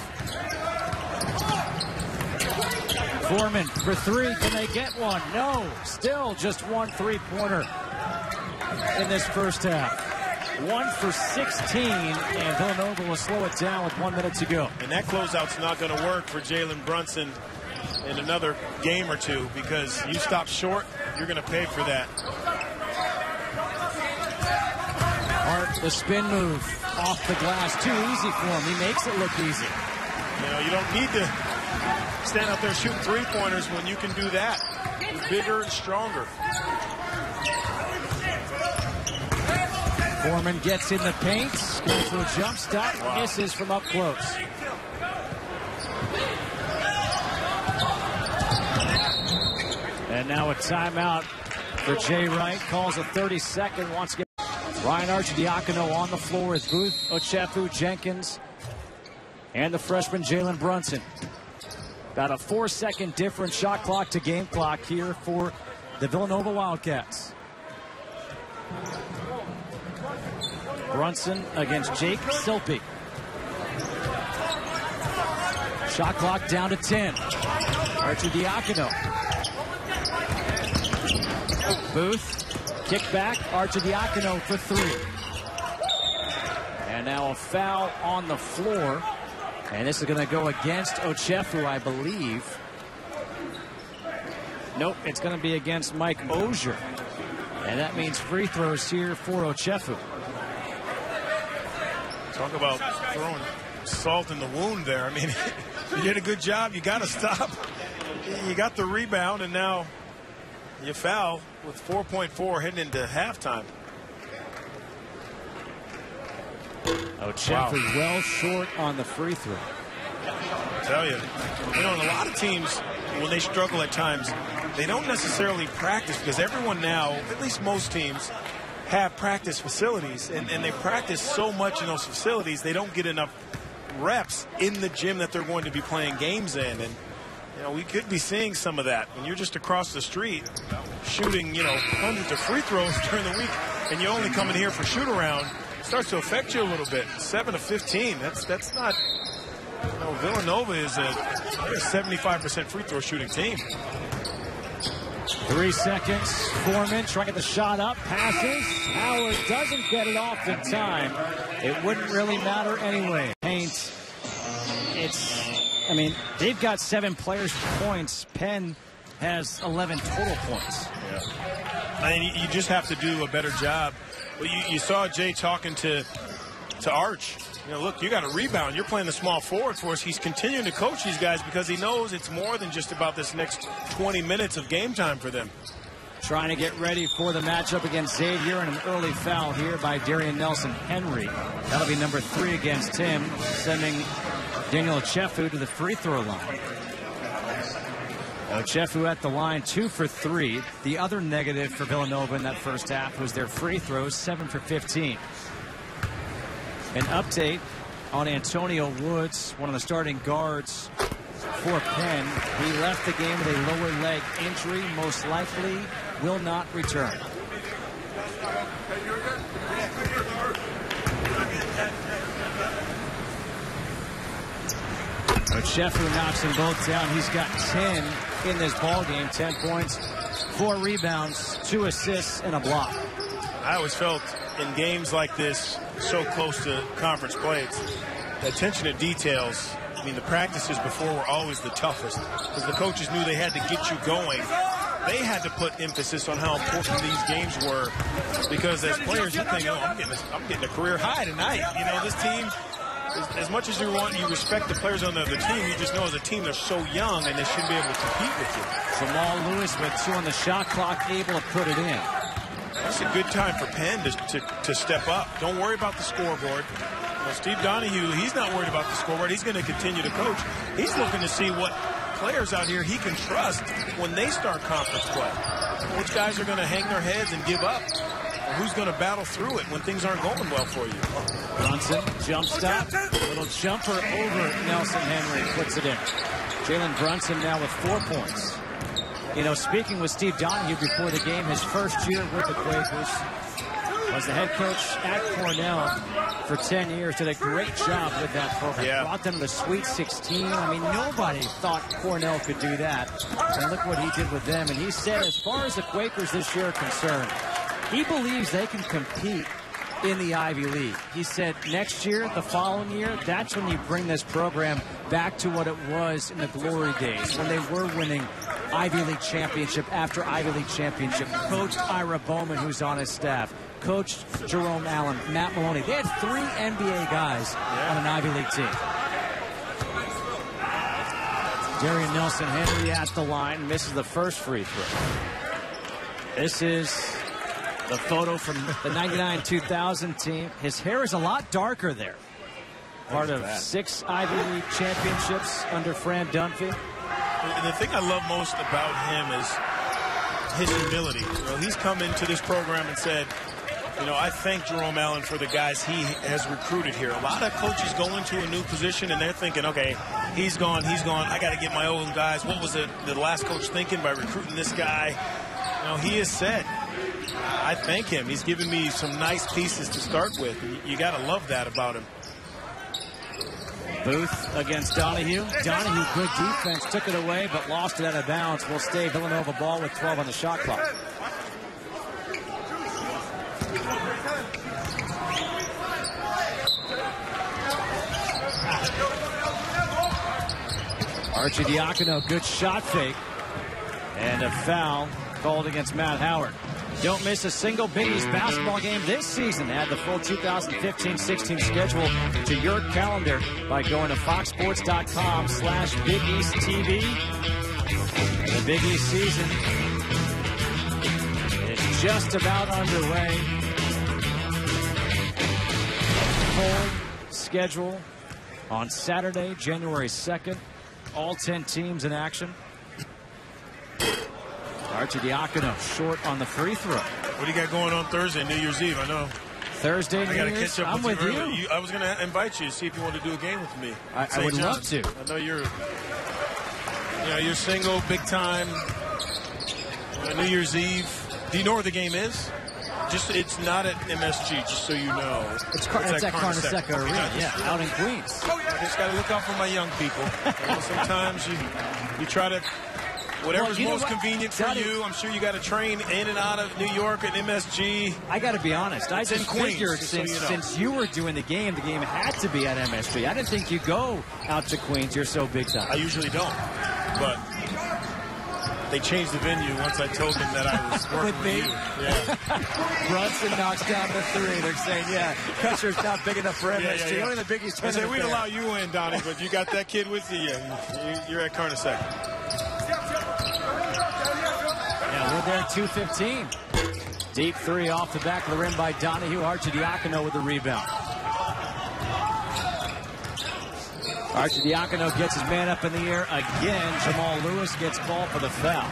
Foreman for three. Can they get one? No. Still just one three-pointer in this first half. 1 for 16, and Villanova will slow it down with 1 minute to go. And that closeout's not going to work for Jalen Brunson in another game or two, because you stop short, you're going to pay for that. Hart, the spin move off the glass. Too easy for him. He makes it look easy. You know, you don't need to stand out there shooting three-pointers when you can do that. You're bigger and stronger. Foreman gets in the paint, goes for a jump stop, misses from up close. And now a timeout for Jay Wright. Calls a 30-second, wants to get Ryan Arcidiacono on the floor with Booth, Ochefu, Jenkins, and the freshman Jalen Brunson. About a 4-second difference, shot clock to game clock here for the Villanova Wildcats. Brunson against Jake Silpy. Shot clock down to 10. Arcidiacono. Booth, kick back, Arcidiacono for three. And now a foul on the floor. And this is going to go against Ochefu, I believe. Nope, it's going to be against Mike Ozier. And that means free throws here for Ochefu. Talk about throwing salt in the wound there. I mean, you did a good job. You got to stop. You got the rebound, and now you foul with 4.4 heading into halftime. Ochefu well short on the free throw. I tell you, you know, and a lot of teams, when they struggle at times, they don't necessarily practice, because everyone now, at least most teams, have practice facilities, and they practice so much in those facilities, they don't get enough reps in the gym that they're going to be playing games in. And you know, we could be seeing some of that when you're just across the street shooting, you know, hundreds of free throws during the week, and you only come in here for shoot around. It starts to affect you a little bit. 7 of 15. That's not. You know, Villanova is a 75% free throw shooting team. 3 seconds. Foreman trying to get the shot up. Passes. Howard doesn't get it off in time. It wouldn't really matter anyway. Paint. I mean, they've got 7 players for points. Penn has 11 total points. Yeah. I mean, you just have to do a better job. Well, you saw Jay talking to Arch. You know, look, you got a rebound. You're playing the small forward for us. He's continuing to coach these guys because he knows it's more than just about this next 20 minutes of game time for them. Trying to get ready for the matchup against Xavier, and an early foul here by Darien Nelson Henry. That'll be number 3 against him, sending Daniel Ochefu to the free throw line. Ochefu at the line, 2 for 3. The other negative for Villanova in that first half was their free throws, 7 for 15. An update on Antonio Woods, one of the starting guards for Penn. He left the game with a lower leg injury, most likely will not return. Ochefu knocks them both down. He's got 10 in this ball game, 10 points, 4 rebounds, 2 assists, and a block. I always felt in games like this, so close to conference play, the attention to details. I mean, the practices before were always the toughest because the coaches knew they had to get you going. They had to put emphasis on how important these games were because as players, you think, oh, I'm getting a career high tonight. You know, this team, as much as you respect the players on the other team, you just know as a team they're so young and they shouldn't be able to compete with you. Jamal Lewis with 2 on the shot clock, able to put it in. That's a good time for Penn to step up. Don't worry about the scoreboard. Well, Steve Donahue, he's not worried about the scoreboard. He's going to continue to coach. He's looking to see what players out here he can trust when they start conference play. Which guys are going to hang their heads and give up? Or who's going to battle through it when things aren't going well for you? Brunson, jump stop. Little jumper over Nelson Henry, puts it in. Jalen Brunson now with 4 points. You know, speaking with Steve Donahue before the game, his first year with the Quakers, was the head coach at Cornell for 10 years. Did a great job with that program. Yeah. Brought them to the Sweet 16. I mean, nobody thought Cornell could do that. And look what he did with them. And he said, as far as the Quakers this year are concerned, he believes they can compete in the Ivy League. He said next year, the following year, that's when you bring this program back to what it was in the glory days, when they were winning Ivy League championship after Ivy League championship. Coached Ira Bowman, who's on his staff. Coached Jerome Allen, Matt Maloney. They had 3 NBA guys on an Ivy League team. Darien Nelson Henry at the line, misses the first free throw. This is the photo from the 99-2000 team. His hair is a lot darker there. Part of 6 Ivy League championships under Fran Dunphy. And the thing I love most about him is his humility. You know, he's come into this program and said, you know, I thank Jerome Allen for the guys he has recruited here. A lot of coaches go into a new position and they're thinking, okay, he's gone. I got to get my own guys. What was the last coach thinking by recruiting this guy? You know, he has said, I thank him. He's given me some nice pieces to start with. You got to love that about him. Booth against Donahue. Donahue, good defense, took it away, but lost it out of bounds. Will stay Villanova ball with 12 on the shot clock. Arcidiacono, good shot fake. And a foul called against Matt Howard. Don't miss a single Big East basketball game this season. Add the full 2015-16 schedule to your calendar by going to foxsports.com/Big East TV. The Big East season is just about underway. Full schedule on Saturday, January 2nd. All 10 teams in action. Arcidiacono short on the free throw. What do you got going on Thursday, New Year's Eve? I know. Thursday, I got to catch up I'm with you. I was going to invite you to see if you want to do a game with me. I would love to. I know you're single, big time. New Year's Eve. Do you know where the game is? It's not at MSG, just so you know. It's at Carnesecca Arena, out in Queens. I just got to look out for my young people. Sometimes you try to, whatever's most convenient for you. I'm sure you got to train in and out of New York at MSG. I got to be honest. I just figured since you were doing the game had to be at MSG. I didn't think you'd go out to Queens. You're so big time. I usually don't, but they changed the venue once I told them that I was working with you. Yeah. Brunson knocks down the 3. They're saying, Cutcher's not big enough for MSG. Only the Big East tournament. We'd allow you in, Donnie, but you got that kid with you. You're at Carnesecca. We're there at 2:15. Deep 3 off the back of the rim by Donahue. Arcidiacono with the rebound. Arcidiacono gets his man up in the air again. Jamal Lewis gets called for the foul.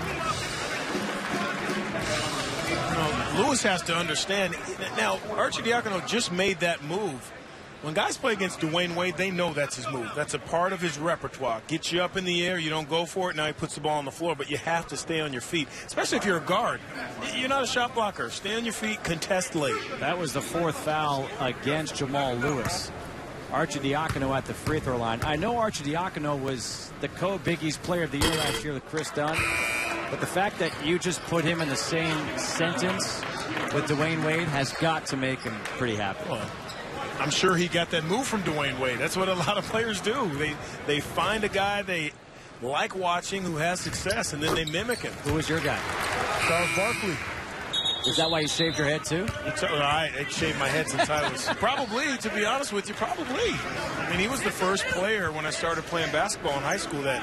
Lewis has to understand. Now, Arcidiacono just made that move. When guys play against Dwayne Wade, they know that's his move. That's a part of his repertoire. Gets you up in the air, you don't go for it, now he puts the ball on the floor, but you have to stay on your feet, especially if you're a guard. You're not a shot blocker. Stay on your feet, contest late. That was the 4th foul against Jamal Lewis. Arcidiacono at the free throw line. I know Arcidiacono was the co-Big East Player of the Year last year with Chris Dunn, but the fact that you just put him in the same sentence with Dwayne Wade has got to make him pretty happy. Well, I'm sure he got that move from Dwayne Wade. That's what a lot of players do. They find a guy they like watching who has success, and then they mimic him. Who was your guy? Charles Barkley. Is that why you shaved your head, too? I shaved my head since I was probably, to be honest with you, probably. I mean, he was the first player when I started playing basketball in high school that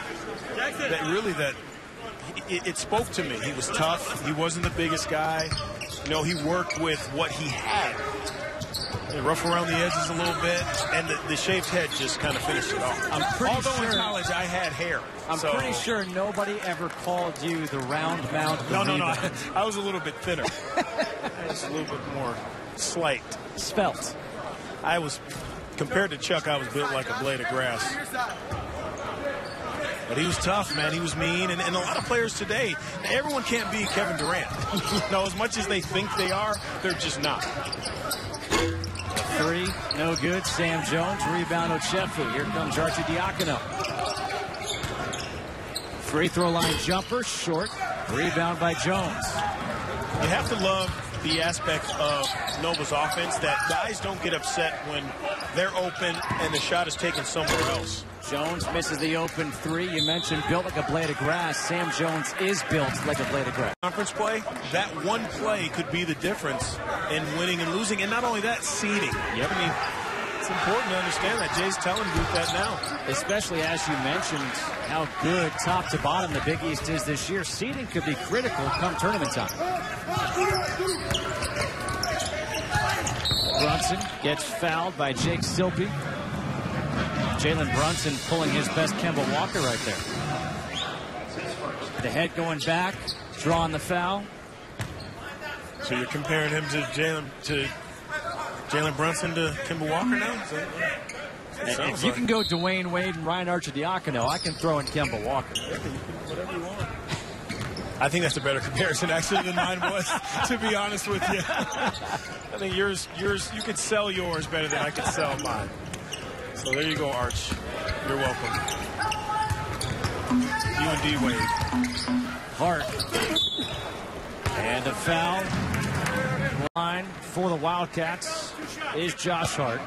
it spoke to me. He was tough. He wasn't the biggest guy. You know, he worked with what he had. Rough around the edges a little bit, and the shaved head just kind of finished it off. Although in college I had hair. I'm pretty sure nobody ever called you the round mound. No. I was a little bit thinner. I was a little bit more slight. Svelte. I was, compared to Chuck, I was built like a blade of grass. But he was tough, man. He was mean. And a lot of players today, everyone can't be Kevin Durant. As much as they think they are, they're just not. 3, no good. Sam Jones, rebound Ochefu. Here comes Arcidiacono. Free throw line jumper, short. Rebound by Jones. You have to love the aspect of Nova's offense that guys don't get upset when they're open and the shot is taken somewhere else. Jones misses the open 3. You mentioned built like a blade of grass. Sam Jones is built like a blade of grass. Conference play, that one play could be the difference in winning and losing. And not only that, seeding. Yep. I mean, it's important to understand that. Jay's telling Booth that now. Especially as you mentioned how good top to bottom the Big East is this year. Seeding could be critical come tournament time. Brunson gets fouled by Jake Silpe. Jalen Brunson pulling his best Kemba Walker right there. The head going back, drawing the foul. So you're comparing him to Jalen Brunson to Kemba Walker now? If you can go Dwayne Wade and Ryan Arcidiacono, I can throw in Kemba Walker. Whatever you want. I think that's a better comparison actually than mine was, to be honest with you. I think yours, you could sell yours better than I could sell mine. So there you go, Arch. You're welcome. You and D. Wade. Hart. And the foul line for the Wildcats is Josh Hart.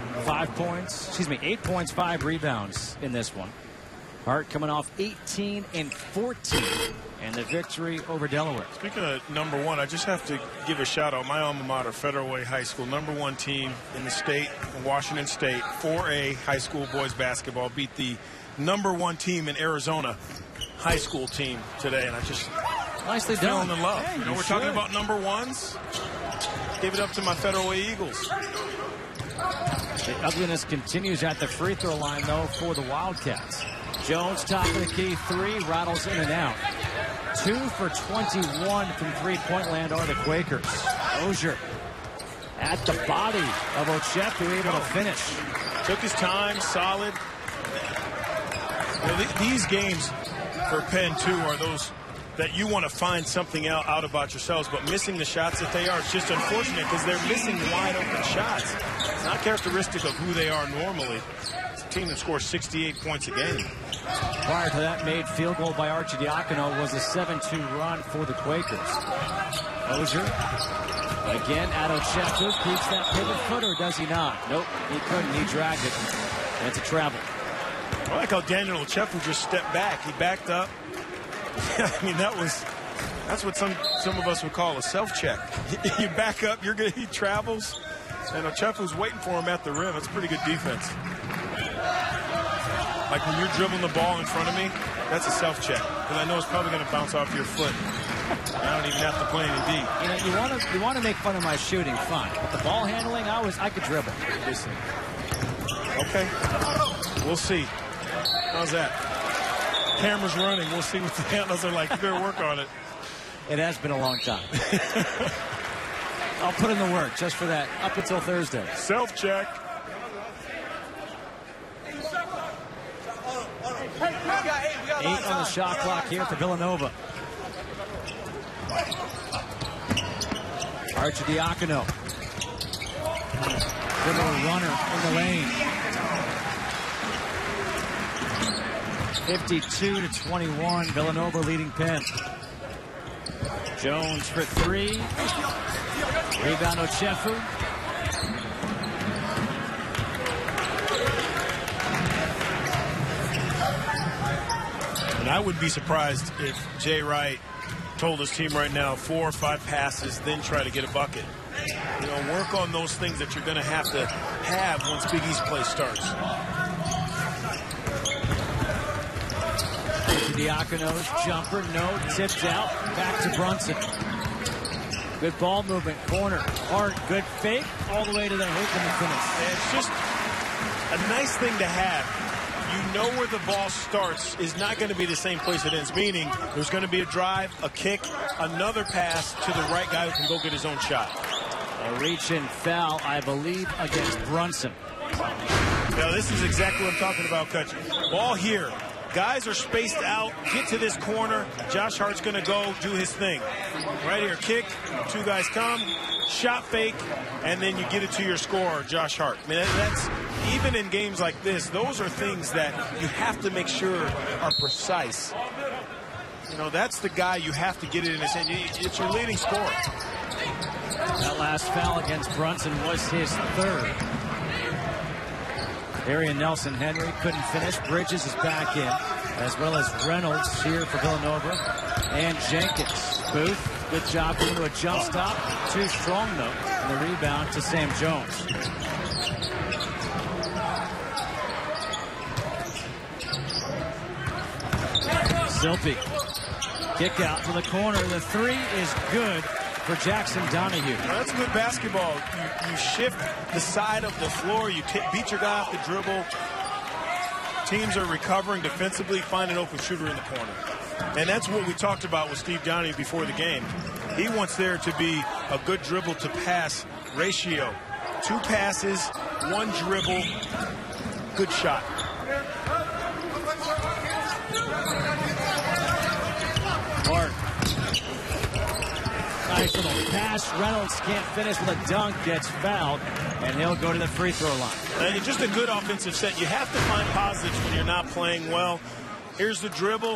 8 points, 5 rebounds in this one. Hart coming off 18 and 14 and the victory over Delaware. Speaking of number one, I just have to give a shout out. My alma mater, Federal Way High School, #1 team in the state, Washington State, 4A high school boys basketball, beat the #1 team in Arizona high school team today. And I just nicely done. Feeling in love. Yeah, we're talking about #1s. Give it up to my Federal Way Eagles. The ugliness continues at the free throw line, though, for the Wildcats. Jones, top of the key, 3, rattles in and out. 2 for 21 from three-point land are the Quakers. Ozier at the body of Ochefu, able to finish. Took his time, solid. These games for Penn, too, are those that you want to find something out about yourselves, but missing the shots that they are, it's just unfortunate because they're missing wide open shots. It's not characteristic of who they are normally. It's a team that scores 68 points a game. Prior to that made field goal by Arcidiacono was a 7-2 run for the Quakers. Ozier again at Ochefu, keeps that pivot footer, does he not? Nope, he couldn't, he dragged it. And it's a travel. I like how Daniel Ochefu just stepped back. He backed up. I mean, that's what some of us would call a self-check. You back up, you're good. He travels, and Ochefu's waiting for him at the rim. That's pretty good defense. Like when you're dribbling the ball in front of me, that's a self-check because I know it's probably going to bounce off your foot. I don't even have to play any D. You want to make fun of my shooting, fine. But the ball handling, I could dribble. Okay, we'll see. How's that? Camera's running. We'll see what the handles are like. You better work on it. It has been a long time. I'll put in the work just for that up until Thursday. Self-check. 8 on the shot clock here for Villanova. Archidiakono. Dribble runner in the lane. 52-21. Villanova leading Penn. Jones for 3. Rebound Ochefu. And I would be surprised if Jay Wright told his team right now 4 or 5 passes, then try to get a bucket. You know, work on those things that you're going to have once Big East play starts. Diakono's jumper, no, tipped out, back to Brunson. Good ball movement, corner, Hart, good fake, all the way to the hoop and the finish. It's just a nice thing to have. You know where the ball starts is not going to be the same place it ends, meaning there's going to be a drive, a kick, another pass to the right guy who can go get his own shot. A reach-in foul, I believe, against Brunson. Now, this is exactly what I'm talking about, Coach. Ball here. Guys are spaced out. Get to this corner. Josh Hart's going to go do his thing. Right here, kick. 2 guys come. Shot fake. And then you get it to your scorer, Josh Hart. I mean, that's even in games like this, those are things that you have to make sure are precise. You know, that's the guy you have to get it in his hand. It's your leading scorer. That last foul against Brunson was his 3rd. Darien Nelson Henry couldn't finish. Bridges is back in, as well as Reynolds here for Villanova. And Jenkins. Booth, good job going to a jump stop. Too strong, though. And the rebound to Sam Jones. Silpy. Kick out to the corner. The 3 is good for Jackson Donahue. Well, that's good basketball. You shift the side of the floor. You beat your guy off the dribble. Teams are recovering defensively. Find an open shooter in the corner. And that's what we talked about with Steve Donahue before the game. He wants there to be a good dribble to pass ratio. 2 passes, 1 dribble, good shot. Hart. Nice little pass. Reynolds can't finish with a dunk. Gets fouled, and he'll go to the free throw line. And just a good offensive set. You have to find positives when you're not playing well. Here's the dribble.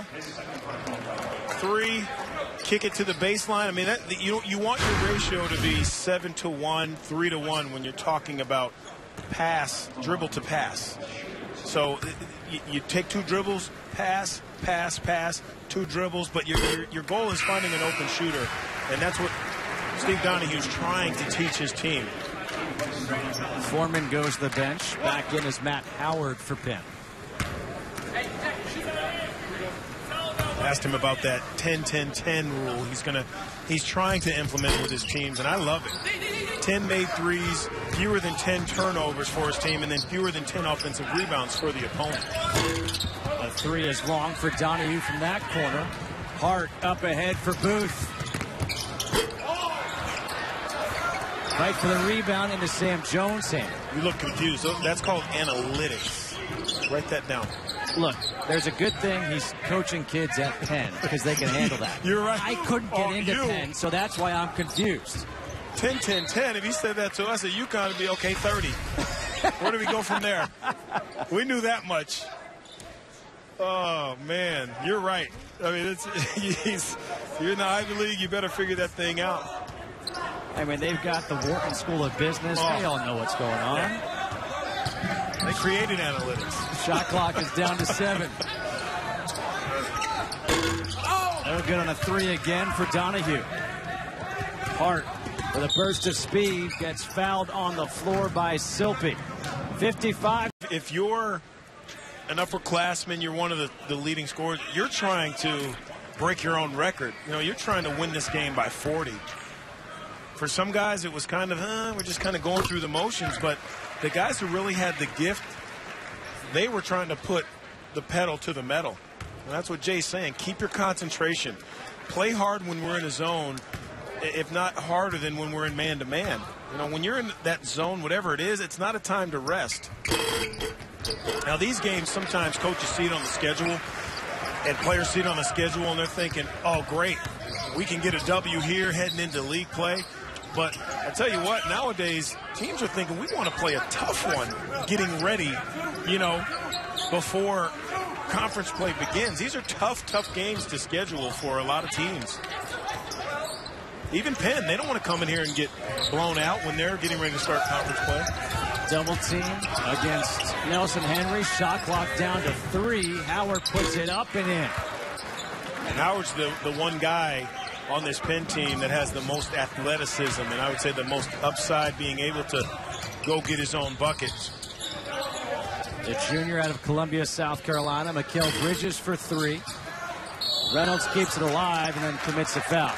3. Kick it to the baseline. I mean, you want your ratio to be 7-to-1, 3-to-1 when you're talking about dribble to pass. So you take 2 dribbles, pass, 2 dribbles, but your goal is finding an open shooter, and that's what Steve Donahue's trying to teach his team. Foreman goes to the bench. Back in is Matt Howard for Penn. Asked him about that 10-10-10 rule. He's trying to implement with his teams, and I love it. 10 made threes, fewer than 10 turnovers for his team, and then fewer than 10 offensive rebounds for the opponent. A 3 is long for Donahue from that corner. Hart up ahead for Booth. Right for the rebound into Sam Jones' hand. You look confused. That's called analytics. Write that down. Look, there's a good thing he's coaching kids at Penn because they can handle that. You're right. I couldn't get into Penn, so that's why I'm confused. 10-10-10. If he said that to us at UConn, it'd be okay, 30. Where do we go from there? We knew that much. Oh, man. You're right. I mean, you're in the Ivy League. You better figure that thing out. I mean, they've got the Wharton School of Business. They all know what's going on. Yeah. They created analytics. Shot clock is down to 7. No good on a 3 again for Donahue. Hart with a burst of speed gets fouled on the floor by Silpy. 55. If you're an upperclassman, you're one of the leading scorers, you're trying to break your own record. You know, you're trying to win this game by 40. For some guys, it was kind of, we're just kind of going through the motions. But the guys who really had the gift, they were trying to put the pedal to the metal. And that's what Jay's saying. Keep your concentration. Play hard when we're in a zone, if not harder than when we're in man-to-man. You know, when you're in that zone, whatever it is, it's not a time to rest. Now, these games, sometimes coaches see it on the schedule, and players see it on the schedule, and they're thinking, oh, great, we can get a W here heading into league play. But I tell you what, nowadays, teams are thinking we want to play a tough one, getting ready, you know, before conference play begins. These are tough games to schedule for a lot of teams. Even Penn, they don't want to come in here and get blown out when they're getting ready to start conference play. Double team against Nelson Henry. Shot clock down to 3. Howard puts it up and in. And Howard's the one guy on this Penn team that has the most athleticism, and I would say the most upside, being able to go get his own buckets. The junior out of Columbia, South Carolina, Mikal Bridges for 3. Reynolds keeps it alive and then commits a foul.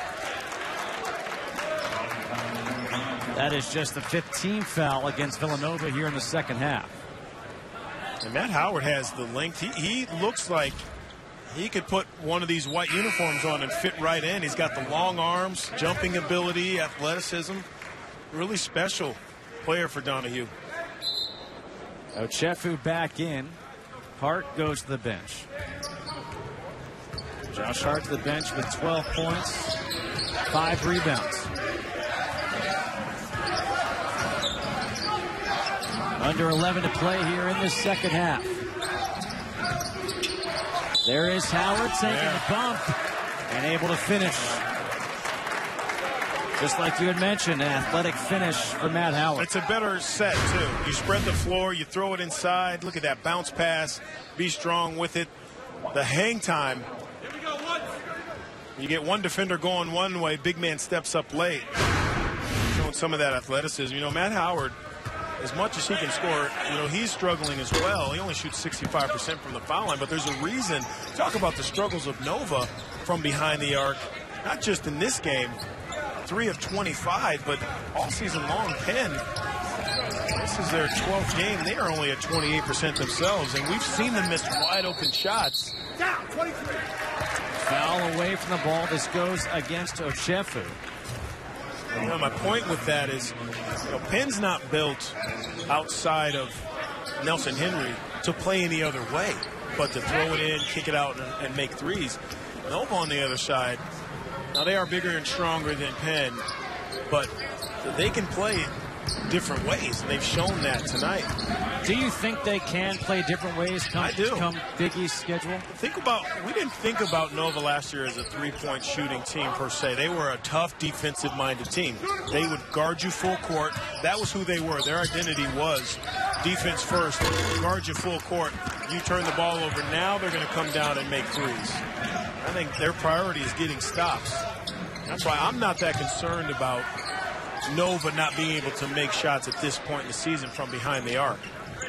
That is just the 15th foul against Villanova here in the second half. And Matt Howard has the length. He looks like he could put one of these white uniforms on and fit right in. He's got the long arms, jumping ability, athleticism. Really special player for Donahue. Ochefu back in. Hart goes to the bench. Josh Hart to the bench with 12 points, 5 rebounds. Under 11 to play here in the second half. There is Howard taking the bump and able to finish. Just like you had mentioned, an athletic finish for Matt Howard. It's a better set, too. You spread the floor, you throw it inside. Look at that bounce pass. Be strong with it. The hang time. You get one defender going one way, big man steps up late. Showing some of that athleticism. You know, Matt Howard, as much as he can score, you know, he's struggling as well. He only shoots 65% from the foul line, but there's a reason. Talk about the struggles of Nova from behind the arc, not just in this game, 3 of 25, but all season long. Penn, this is their 12th game. They are only at 28% themselves, and we've seen them miss wide open shots. Down, 23. Foul away from the ball. This goes against Ochefu. You know, my point with that is, you know, Penn's not built outside of Nelson Henry to play any other way, but to throw it in, kick it out, and make threes. Nova on the other side, now they are bigger and stronger than Penn, but they can play different ways, and they've shown that tonight. Do you think they can play different ways come Big East schedule? We didn't think about Nova last year as a three-point shooting team per se. They were a tough defensive-minded team. They would guard you full court. That was who they were. Their identity was defense first, guard you full court. You turn the ball over. Now they're going to come down and make threes. I think their priority is getting stops. That's why I'm not that concerned about Nova not being able to make shots at this point in the season from behind the arc.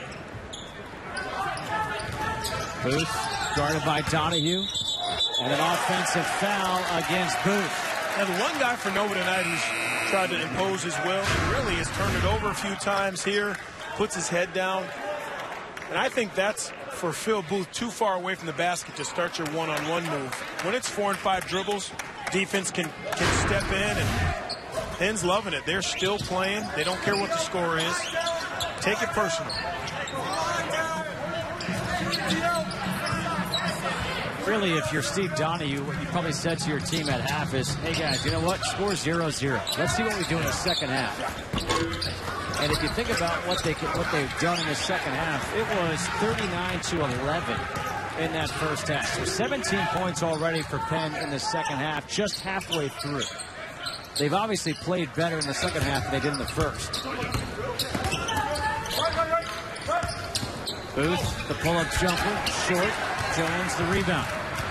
Booth guarded by Donahue, and an offensive foul against Booth. And the one guy for Nova tonight who's tried to impose his will and really has turned it over a few times here, puts his head down. And I think that's, for Phil Booth, too far away from the basket to start your one-on-one move. When it's 4 and 5 dribbles, defense can step in, and Penn's loving it. They're still playing. They don't care what the score is. Take it personal. Really, if you're Steve Donahue, what you probably said to your team at half is, hey guys, you know what? Score 0-0. Let's see what we do in the second half. And if you think about what they've done in the second half, it was 39-11 in that first half. So 17 points already for Penn in the second half, just halfway through. They've obviously played better in the second half than they did in the first. Booth, the pull-up jumper, short. Jones, the rebound.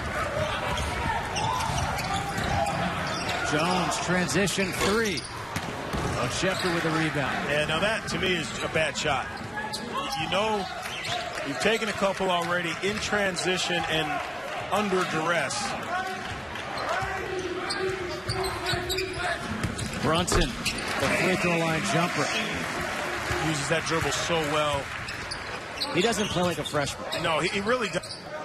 Jones, transition 3. Ochefu with the rebound. Yeah, now that, to me, is a bad shot. You know, you've taken a couple already in transition and under duress. Brunson, the free throw line jumper. Uses that dribble so well. He doesn't play like a freshman. No, he really does.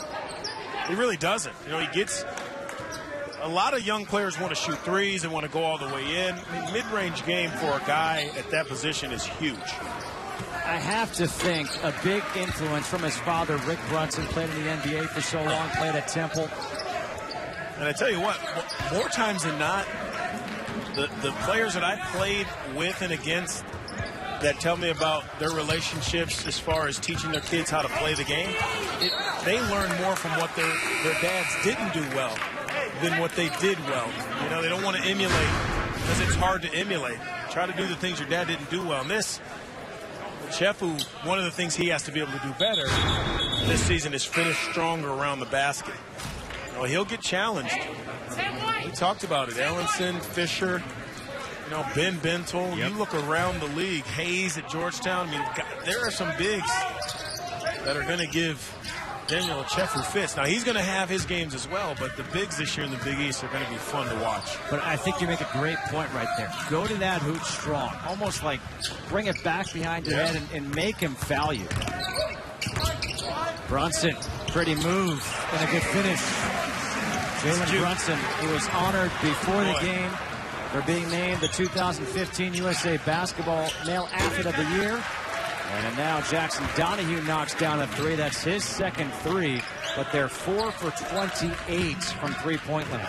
He really doesn't. You know, he gets a lot of young players want to shoot threes and want to go all the way in. I mean, mid-range game for a guy at that position is huge. I have to think a big influence from his father, Rick Brunson, played in the NBA for so long, played at Temple. And I tell you what, more times than not, the players that I played with and against that tell me about their relationships as far as teaching their kids how to play the game, they learn more from what their dads didn't do well than what they did well. You know, they don't want to emulate because it's hard to emulate. Try to do the things your dad didn't do well. And this, Chefu, one of the things he has to be able to do better this season is finish stronger around the basket. You know, he'll get challenged. We talked about it. Ellenson, Fisher, you know, Ben Bentel. Yep. You look around the league, Hayes at Georgetown. I mean, there are some bigs that are going to give Daniel Chefu fits. Now, he's going to have his games as well, but the bigs this year in the Big East are going to be fun to watch. But I think you make a great point right there. Go to that hoop strong. Almost like bring it back behind your head and make him foul you. Brunson, pretty move and a good finish. Jalen Brunson, who was honored before the game for being named the 2015 USA Basketball Male Athlete of the Year. And now Jackson Donahue knocks down a three. That's his second three, but they're 4 for 28 from three-point land.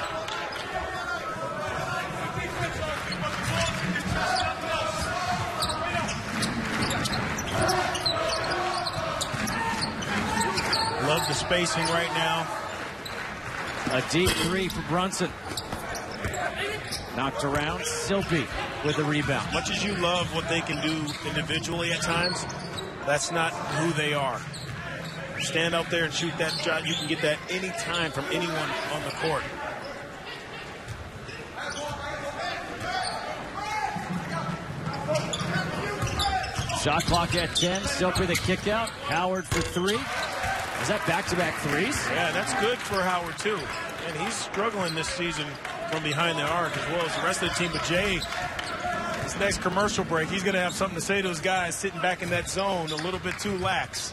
Love the spacing right now. A deep three for Brunson. Knocked around. Silpy with the rebound. Much as you love what they can do individually at times, that's not who they are. Stand out there and shoot that shot. You can get that any time from anyone on the court. Shot clock at 10. Silpy the kick out. Howard for three. Is that back-to-back threes? Yeah, that's good for Howard, too. And he's struggling this season from behind the arc as well as the rest of the team. But Jay, this next commercial break, he's going to have something to say to those guys sitting back in that zone a little bit too lax.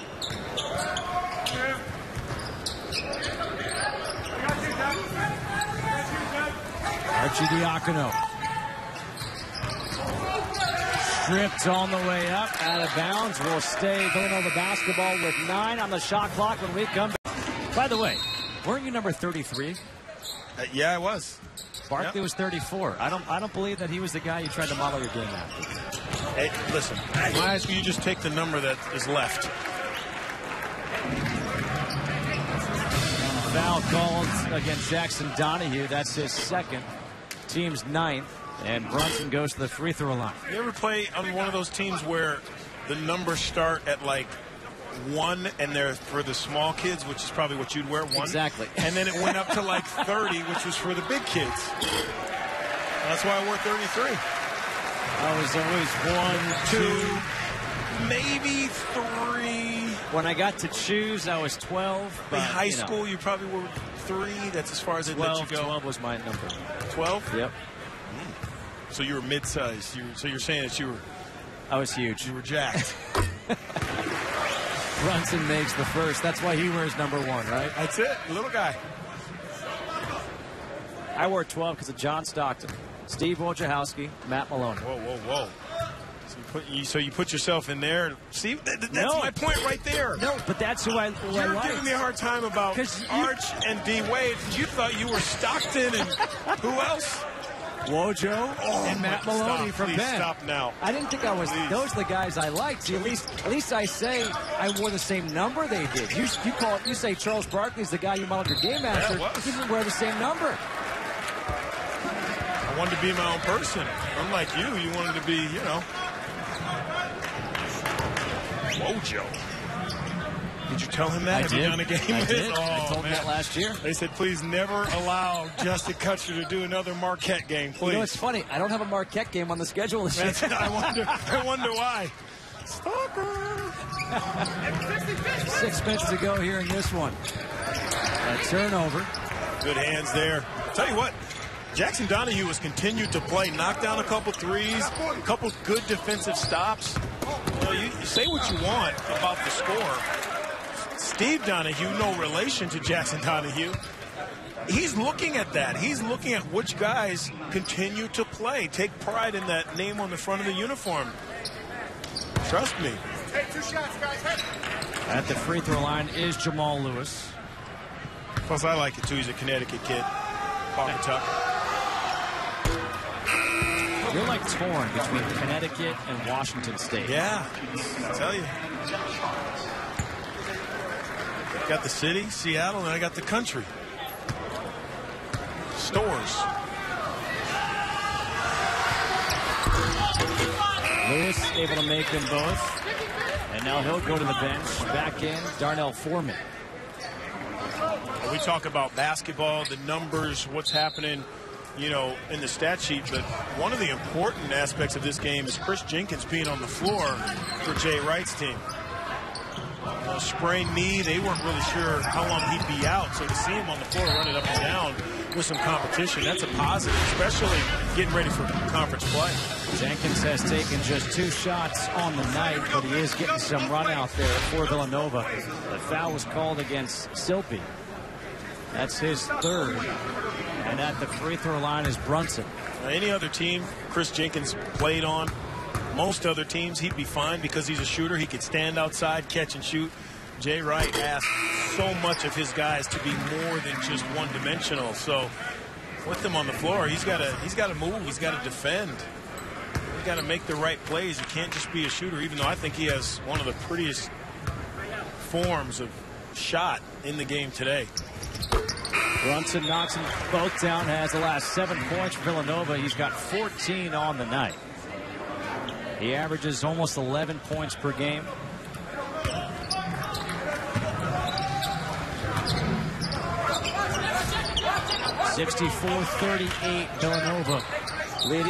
Archie Diacono. Stripped on the way up, out of bounds. Will stay Villanova basketball with 9 on the shot clock when we come back. By the way, weren't you number 33? Yeah, I was. Barkley was 34. I don't believe that he was the guy you tried to model your game after. Hey, listen, in my high school, you just take the number that is left. Foul called against Jackson Donahue. That's his second. Team's 9th. And Brunson goes to the free throw line. You ever play on one of those teams where the numbers start at like 1 and they're for the small kids, which is probably what you'd wear, 1? Exactly. And then it went up to like 30, which was for the big kids. That's why I wore 33. I was always 1, 2, maybe 3. When I got to choose, I was 12. In high school, you probably were 3. That's as far as it let you go. 12 was my number. 12? Yep. So you were mid-sized. So you're saying that you were... I was huge. You were jacked. Brunson makes the first. That's why he wears number 1, right? That's it. Little guy. I wore 12 because of John Stockton, Steve Wojciechowski, Matt Maloney. Whoa, whoa, whoa. So you put yourself in there. See, that's my point right there. No, but that's who I You're like. giving me a hard time about Arch and D. Wade. You thought you were Stockton and who else? Wojo and Matt Maloney from Please Ben. Stop now. I didn't think I was. Please. Those are the guys I liked. See, at least I say I wore the same number they did. You call it. You say Charles Barkley's the guy you modeled your game after. He didn't wear the same number. I wanted to be my own person. Unlike you, you wanted to be, you know. Wojo. Did you tell him that? I did. You done a game I did. Oh, I told him that last year. They said, please never allow Justin Kutcher to do another Marquette game, please. You know, it's funny. I don't have a Marquette game on the schedule this year. I wonder why. Stalker. 6 minutes to go here in this one. A turnover. Good hands there. Tell you what, Jackson Donahue has continued to play, knock down a couple threes, a couple good defensive stops. You know, you say what you want about the score. Steve Donahue, no relation to Jackson Donahue. He's looking at that. He's looking at which guys continue to play. Take pride in that name on the front of the uniform. Trust me. Hey, 2 shots, guys. At the free throw line is Jamal Lewis. Plus, I like it, too. He's a Connecticut kid. Pawcatuck. You're like torn between Connecticut and Washington State. Yeah, I tell you. Got the city, Seattle, and I got the country. Stores. Lewis able to make them both. And now he'll go to the bench. Back in, Darnell Foreman. We talk about basketball, the numbers, what's happening, you know, in the stat sheet. But one of the important aspects of this game is Chris Jenkins being on the floor for Jay Wright's team. Sprained knee, they weren't really sure how long he'd be out. So to see him on the floor running up and down with some competition, that's a positive, especially getting ready for conference play. Jenkins has taken just 2 shots on the night, but he is getting some run out there for Villanova. The foul was called against Silpy. That's his 3rd. And at the free throw line is Brunson. Any other team Chris Jenkins played on, most other teams, he'd be fine because he's a shooter. He could stand outside, catch and shoot. Jay Wright asked so much of his guys to be more than just one-dimensional. So with him on the floor, he's got to move. He's got to defend. He's got to make the right plays. He can't just be a shooter, even though I think he has one of the prettiest forms of shot in the game today. Brunson knocks them both down, has the last 7 points for Villanova. He's got 14 on the night. He averages almost 11 points per game. (64-38) Villanova leading.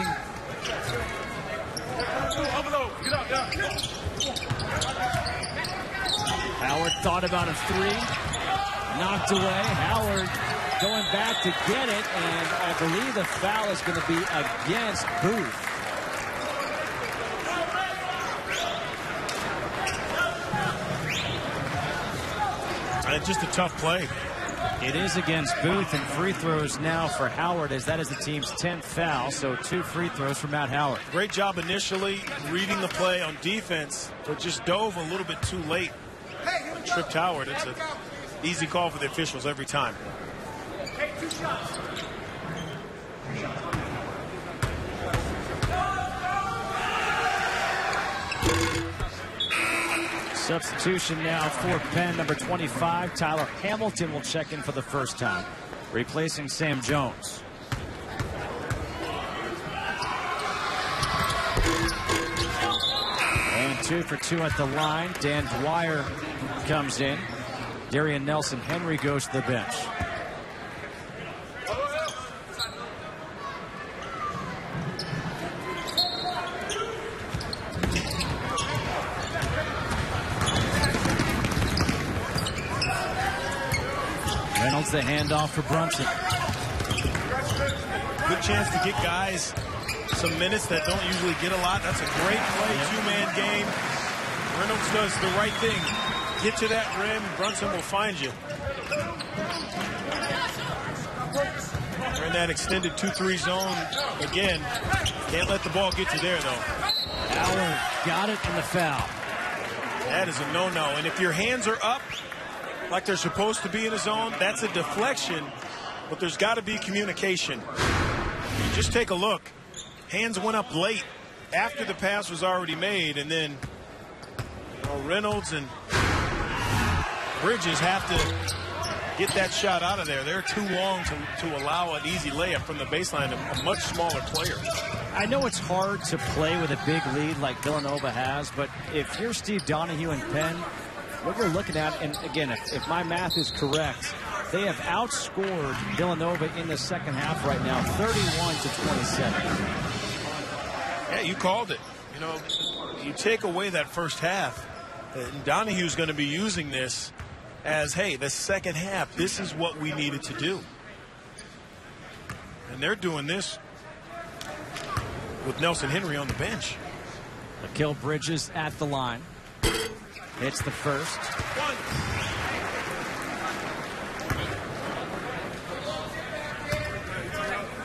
Howard thought about a 3. Knocked away. Howard going back to get it, and I believe the foul is going to be against Booth. Just a tough play. It is against Booth, and free throws now for Howard, as that is the team's 10th foul, so 2 free throws from Matt Howard. Great job initially reading the play on defense, but just dove a little bit too late. Tripped Howard. It's an easy call for the officials every time. Substitution now for Penn, number 25. Tyler Hamilton will check in for the first time, replacing Sam Jones. And 2 for 2 at the line. Dan Dwyer comes in. Darien Nelson Henry goes to the bench. Reynolds the handoff for Brunson. Good chance to get guys some minutes that don't usually get a lot. That's a great play, 2-man game. Reynolds does the right thing. Get to that rim, Brunson will find you. They're in that extended 2-3 zone again. Can't let the ball get you there, though. Howard got it in the foul. That is a no-no. And if your hands are up like they're supposed to be in a zone, that's a deflection, but there's got to be communication. Just take a look. Hands went up late after the pass was already made, and then Reynolds and Bridges have to get that shot out of there. They're too long to allow an easy layup from the baseline, a much smaller player. I know it's hard to play with a big lead like Villanova has, but if you're Steve Donahue and Penn, what you're looking at, and again, if my math is correct, they have outscored Villanova in the second half right now, 31-27. Yeah, you called it. You know, you take away that first half, and Donahue's going to be using this as, hey, the second half, this is what we needed to do. And they're doing this with Nelson Henry on the bench. Mikal Bridges at the line. Hits the first.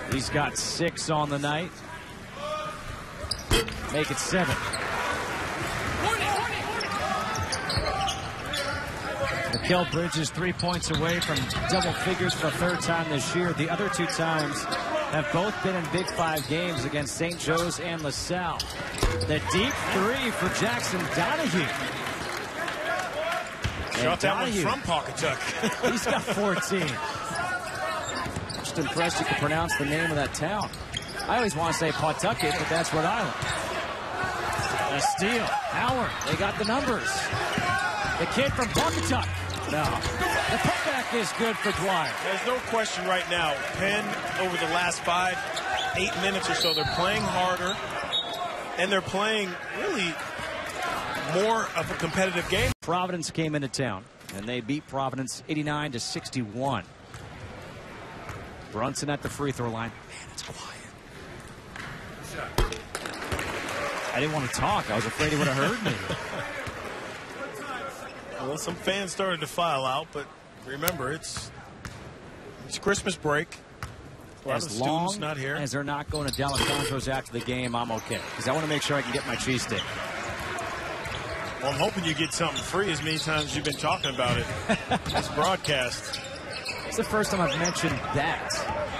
He's got 6 on the night. Make it 7. Mikal Bridges 3 points away from double figures for the 3rd time this year. The other 2 times have both been in Big 5 games against St. Joe's and LaSalle. The deep 3 for Jackson Donahue. Shot that one from Pawcatuck. He's got 14. Just impressed you could pronounce the name of that town. I always want to say Pawtucket, but that's Rhode Island. A steal. Howard. They got the numbers. The kid from Pawcatuck. No. The putback is good for Dwyer. There's no question right now. Penn, over the last 5-8 minutes or so, they're playing harder, and they're playing really more of a competitive game. Providence came into town, and they beat Providence 89-61. Brunson at the free throw line. Man, it's quiet. I didn't want to talk. I was afraid he would have heard me. Well, some fans started to file out, but remember, it's Christmas break. As long not here. As they're not going to D'Alessandro's after the game, I'm okay. Because I want to make sure I can get my cheesesteak. Well, I'm hoping you get something free as many times as you've been talking about it. This broadcast. It's the first time I've mentioned that.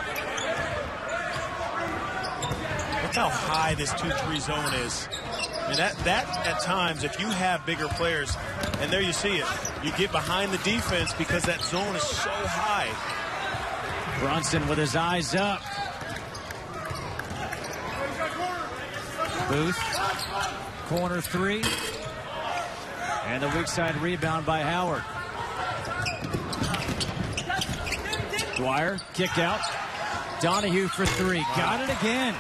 Look how high this 2-3 zone is. And that at times, if you have bigger players, and there you see it, you get behind the defense because that zone is so high. Brunson with his eyes up. Booth. Corner 3. And the weak side rebound by Howard. Dwyer, kick out. Donahue for 3. Got it again.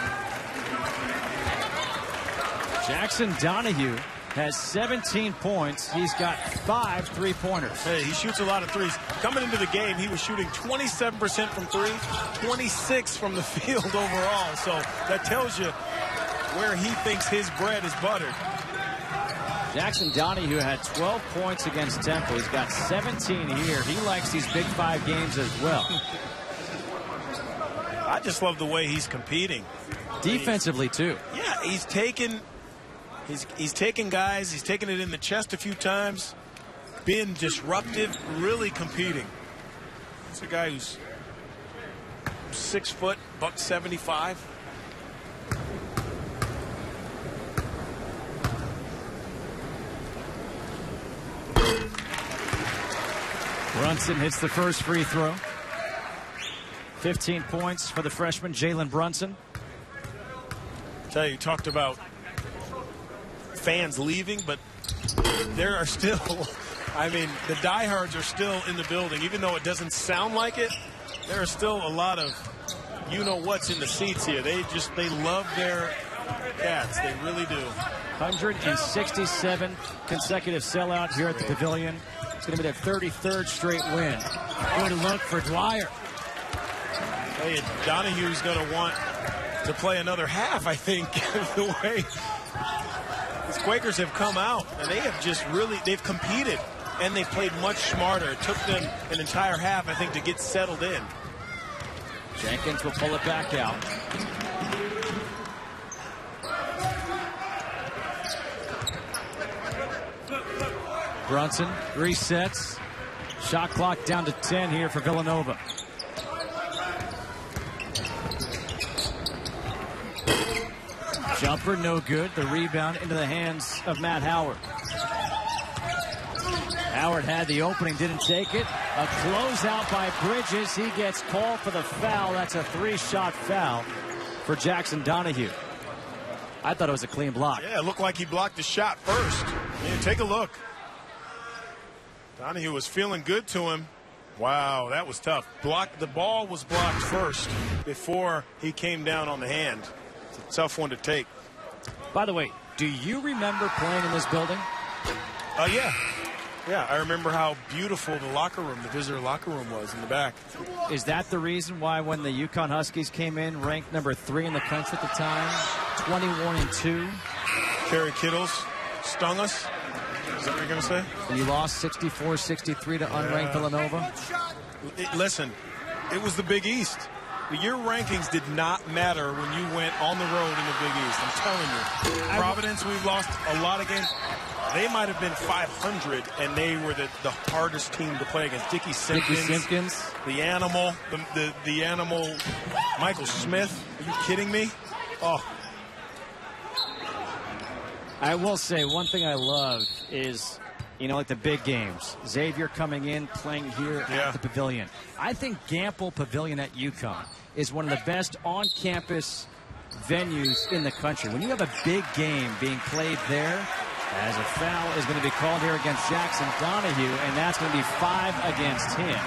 Jackson Donahue has 17 points. He's got 5 3-pointers. Hey, he shoots a lot of threes. Coming into the game, he was shooting 27% from 3, 26 from the field overall. So that tells you where he thinks his bread is buttered. Jackson Donahue had 12 points against Temple. He's got 17 here. He likes these Big 5 games as well. I just love the way he's competing. Defensively, too. Yeah, he's taking guys, he's taken it in the chest a few times, being disruptive, really competing. It's a guy who's 6 foot, $175. Brunson hits the first free throw. 15 points for the freshman, Jalen Brunson. Tell you talked about fans leaving, but there are still, I mean, the diehards are still in the building. Even though it doesn't sound like it, there are still a lot of you-know-what's in the seats here. They love their Cats. They really do. 167 consecutive sellout here at the Pavilion. It's going to be their 33rd straight win. Good look for Dwyer. Hey, Donahue's going to want to play another half, I think, the way these Quakers have come out. And they have just really, they've competed, and they've played much smarter. It took them an entire half, I think, to get settled in. Jenkins will pull it back out. Brunson resets. Shot clock down to 10 here for Villanova. Jumper no good. The rebound into the hands of Matt Howard. Howard had the opening, didn't take it. A closeout by Bridges. He gets called for the foul. That's a 3-shot foul for Jackson Donahue. I thought it was a clean block. Yeah, it looked like he blocked the shot first. Yeah, take a look. Donahue was feeling good to him. Wow, that was tough. The ball was blocked first before he came down on the hand. It's a tough one to take. By the way, do you remember playing in this building? Yeah. Yeah, I remember how beautiful the locker room, the visitor locker room was in the back. Is that the reason why when the UConn Huskies came in, ranked number 3 in the country at the time, 21-2? Kerry Kittles stung us? Is that what you're going to say? And you lost 64-63 to unranked Villanova? Listen, it was the Big East. your rankings did not matter when you went on the road in the Big East. I'm telling you. Providence, we've lost a lot of games. They might have been 500, and they were the hardest team to play against. Dickie Simpkins, the animal, the animal, Michael Smith. Are you kidding me? Oh. I will say one thing I love is, you know, like the big games. Xavier coming in, playing here at the Pavilion. I think Gamble Pavilion at UConn is one of the best on-campus venues in the country. When you have a big game being played there, as a foul is going to be called here against Jackson Donahue, and that's going to be 5 against him.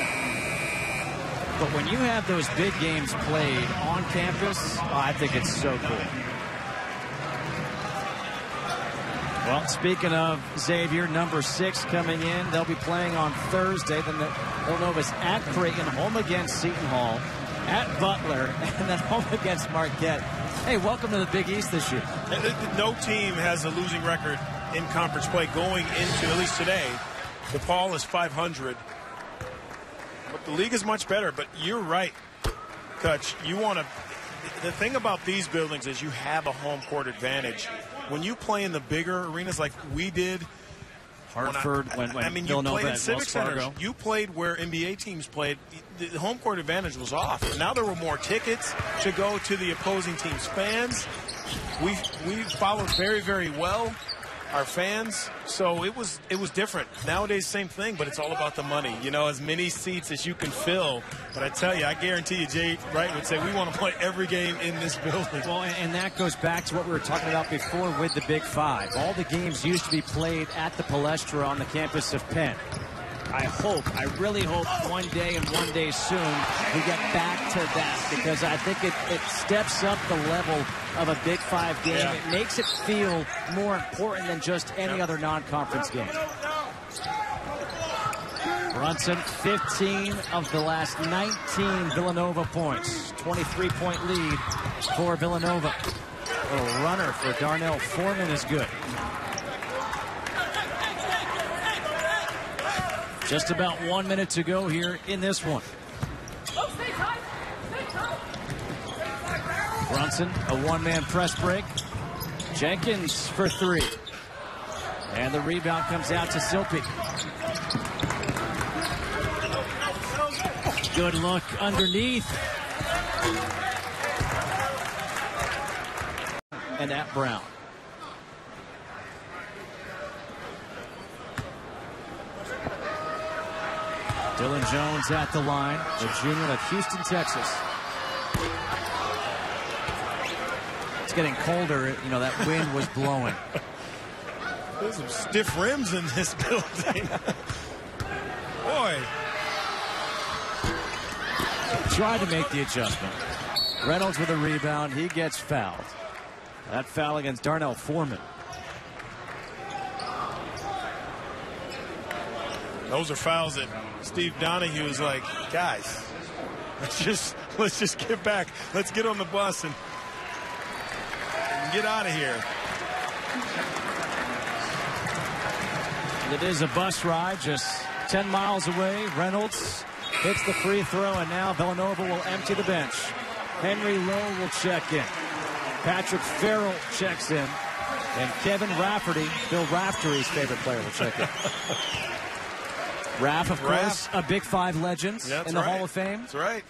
But when you have those big games played on campus, I think it's so cool. Well, speaking of Xavier, number 6 coming in. They'll be playing on Thursday. Then Villanova's at Creighton, home against Seton Hall, at Butler, and then home against Marquette. Hey, welcome to the Big East this year. No team has a losing record in conference play going into, at least today. DePaul is 500. But the league is much better. But you're right, Kutch. You want to. The thing about these buildings is you have a home court advantage. When you play in the bigger arenas like we did, Hartford, when you played in Civic Centers. You played where NBA teams played. The home court advantage was off. Now there were more tickets to go to the opposing team's fans. We followed very, very well our fans, so it was different. Nowadays, same thing, but it's all about the money. You know, as many seats as you can fill. But I tell you, I guarantee you, Jay Wright would say we want to play every game in this building. Well, and that goes back to what we were talking about before with the Big Five. All the games used to be played at the Palestra on the campus of Penn. I really hope one day and one day soon we get back to that, because I think it steps up the level of a Big Five game. Yeah. It makes it feel more important than just any other non-conference game. Brunson, 15 of the last 19 Villanova points. 23-point lead for Villanova. A little runner for Darnell Foreman is good. Just about 1 minute to go here in this one. Brunson, a one-man press break. Jenkins for 3. And the rebound comes out to Silpy. Good look underneath. And at Brown. Dylan Jones at the line, the junior of Houston, Texas. It's getting colder. You know, that wind was blowing. There's some stiff rims in this building. Boy. Tried to make the adjustment. Reynolds with a rebound. He gets fouled. That foul against Darnell Foreman. Those are fouls that Steve Donahue is like, guys, let's just get back. Let's get on the bus and get out of here. It is a bus ride just 10 miles away. Reynolds hits the free throw, and now Villanova will empty the bench. Henry Lowe will check in. Patrick Farrell checks in. And Kevin Rafferty, Bill Raftery's favorite player, will check in. Raff, of course, a Big Five legend in the Hall of Fame. That's right.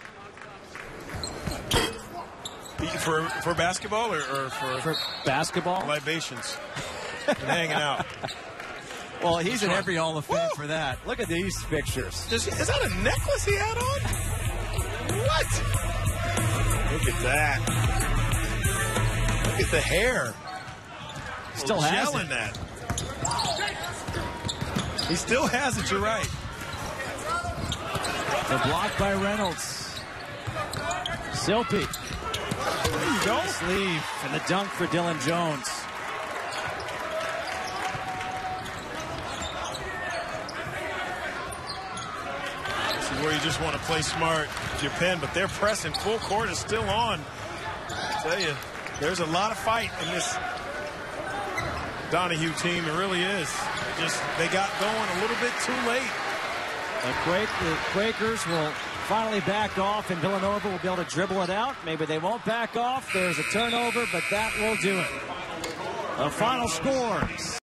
For basketball or for basketball? Libations and hanging out. Well, he's in every Hall of Fame for that. Look at these pictures. Is that a necklace he had on? What? Look at that. Look at the hair. Still has it. That. He still has it, you're right. The block by Reynolds. Silpy. There you go. Sleeve and the dunk for Dylan Jones. This is where you just want to play smart with your pen, but they're pressing. Full court is still on. I tell you, there's a lot of fight in this Donahue team. It really is. They got going a little bit too late. The Quakers will finally back off, and Villanova will be able to dribble it out. Maybe they won't back off. There's a turnover, but that will do it. The final score.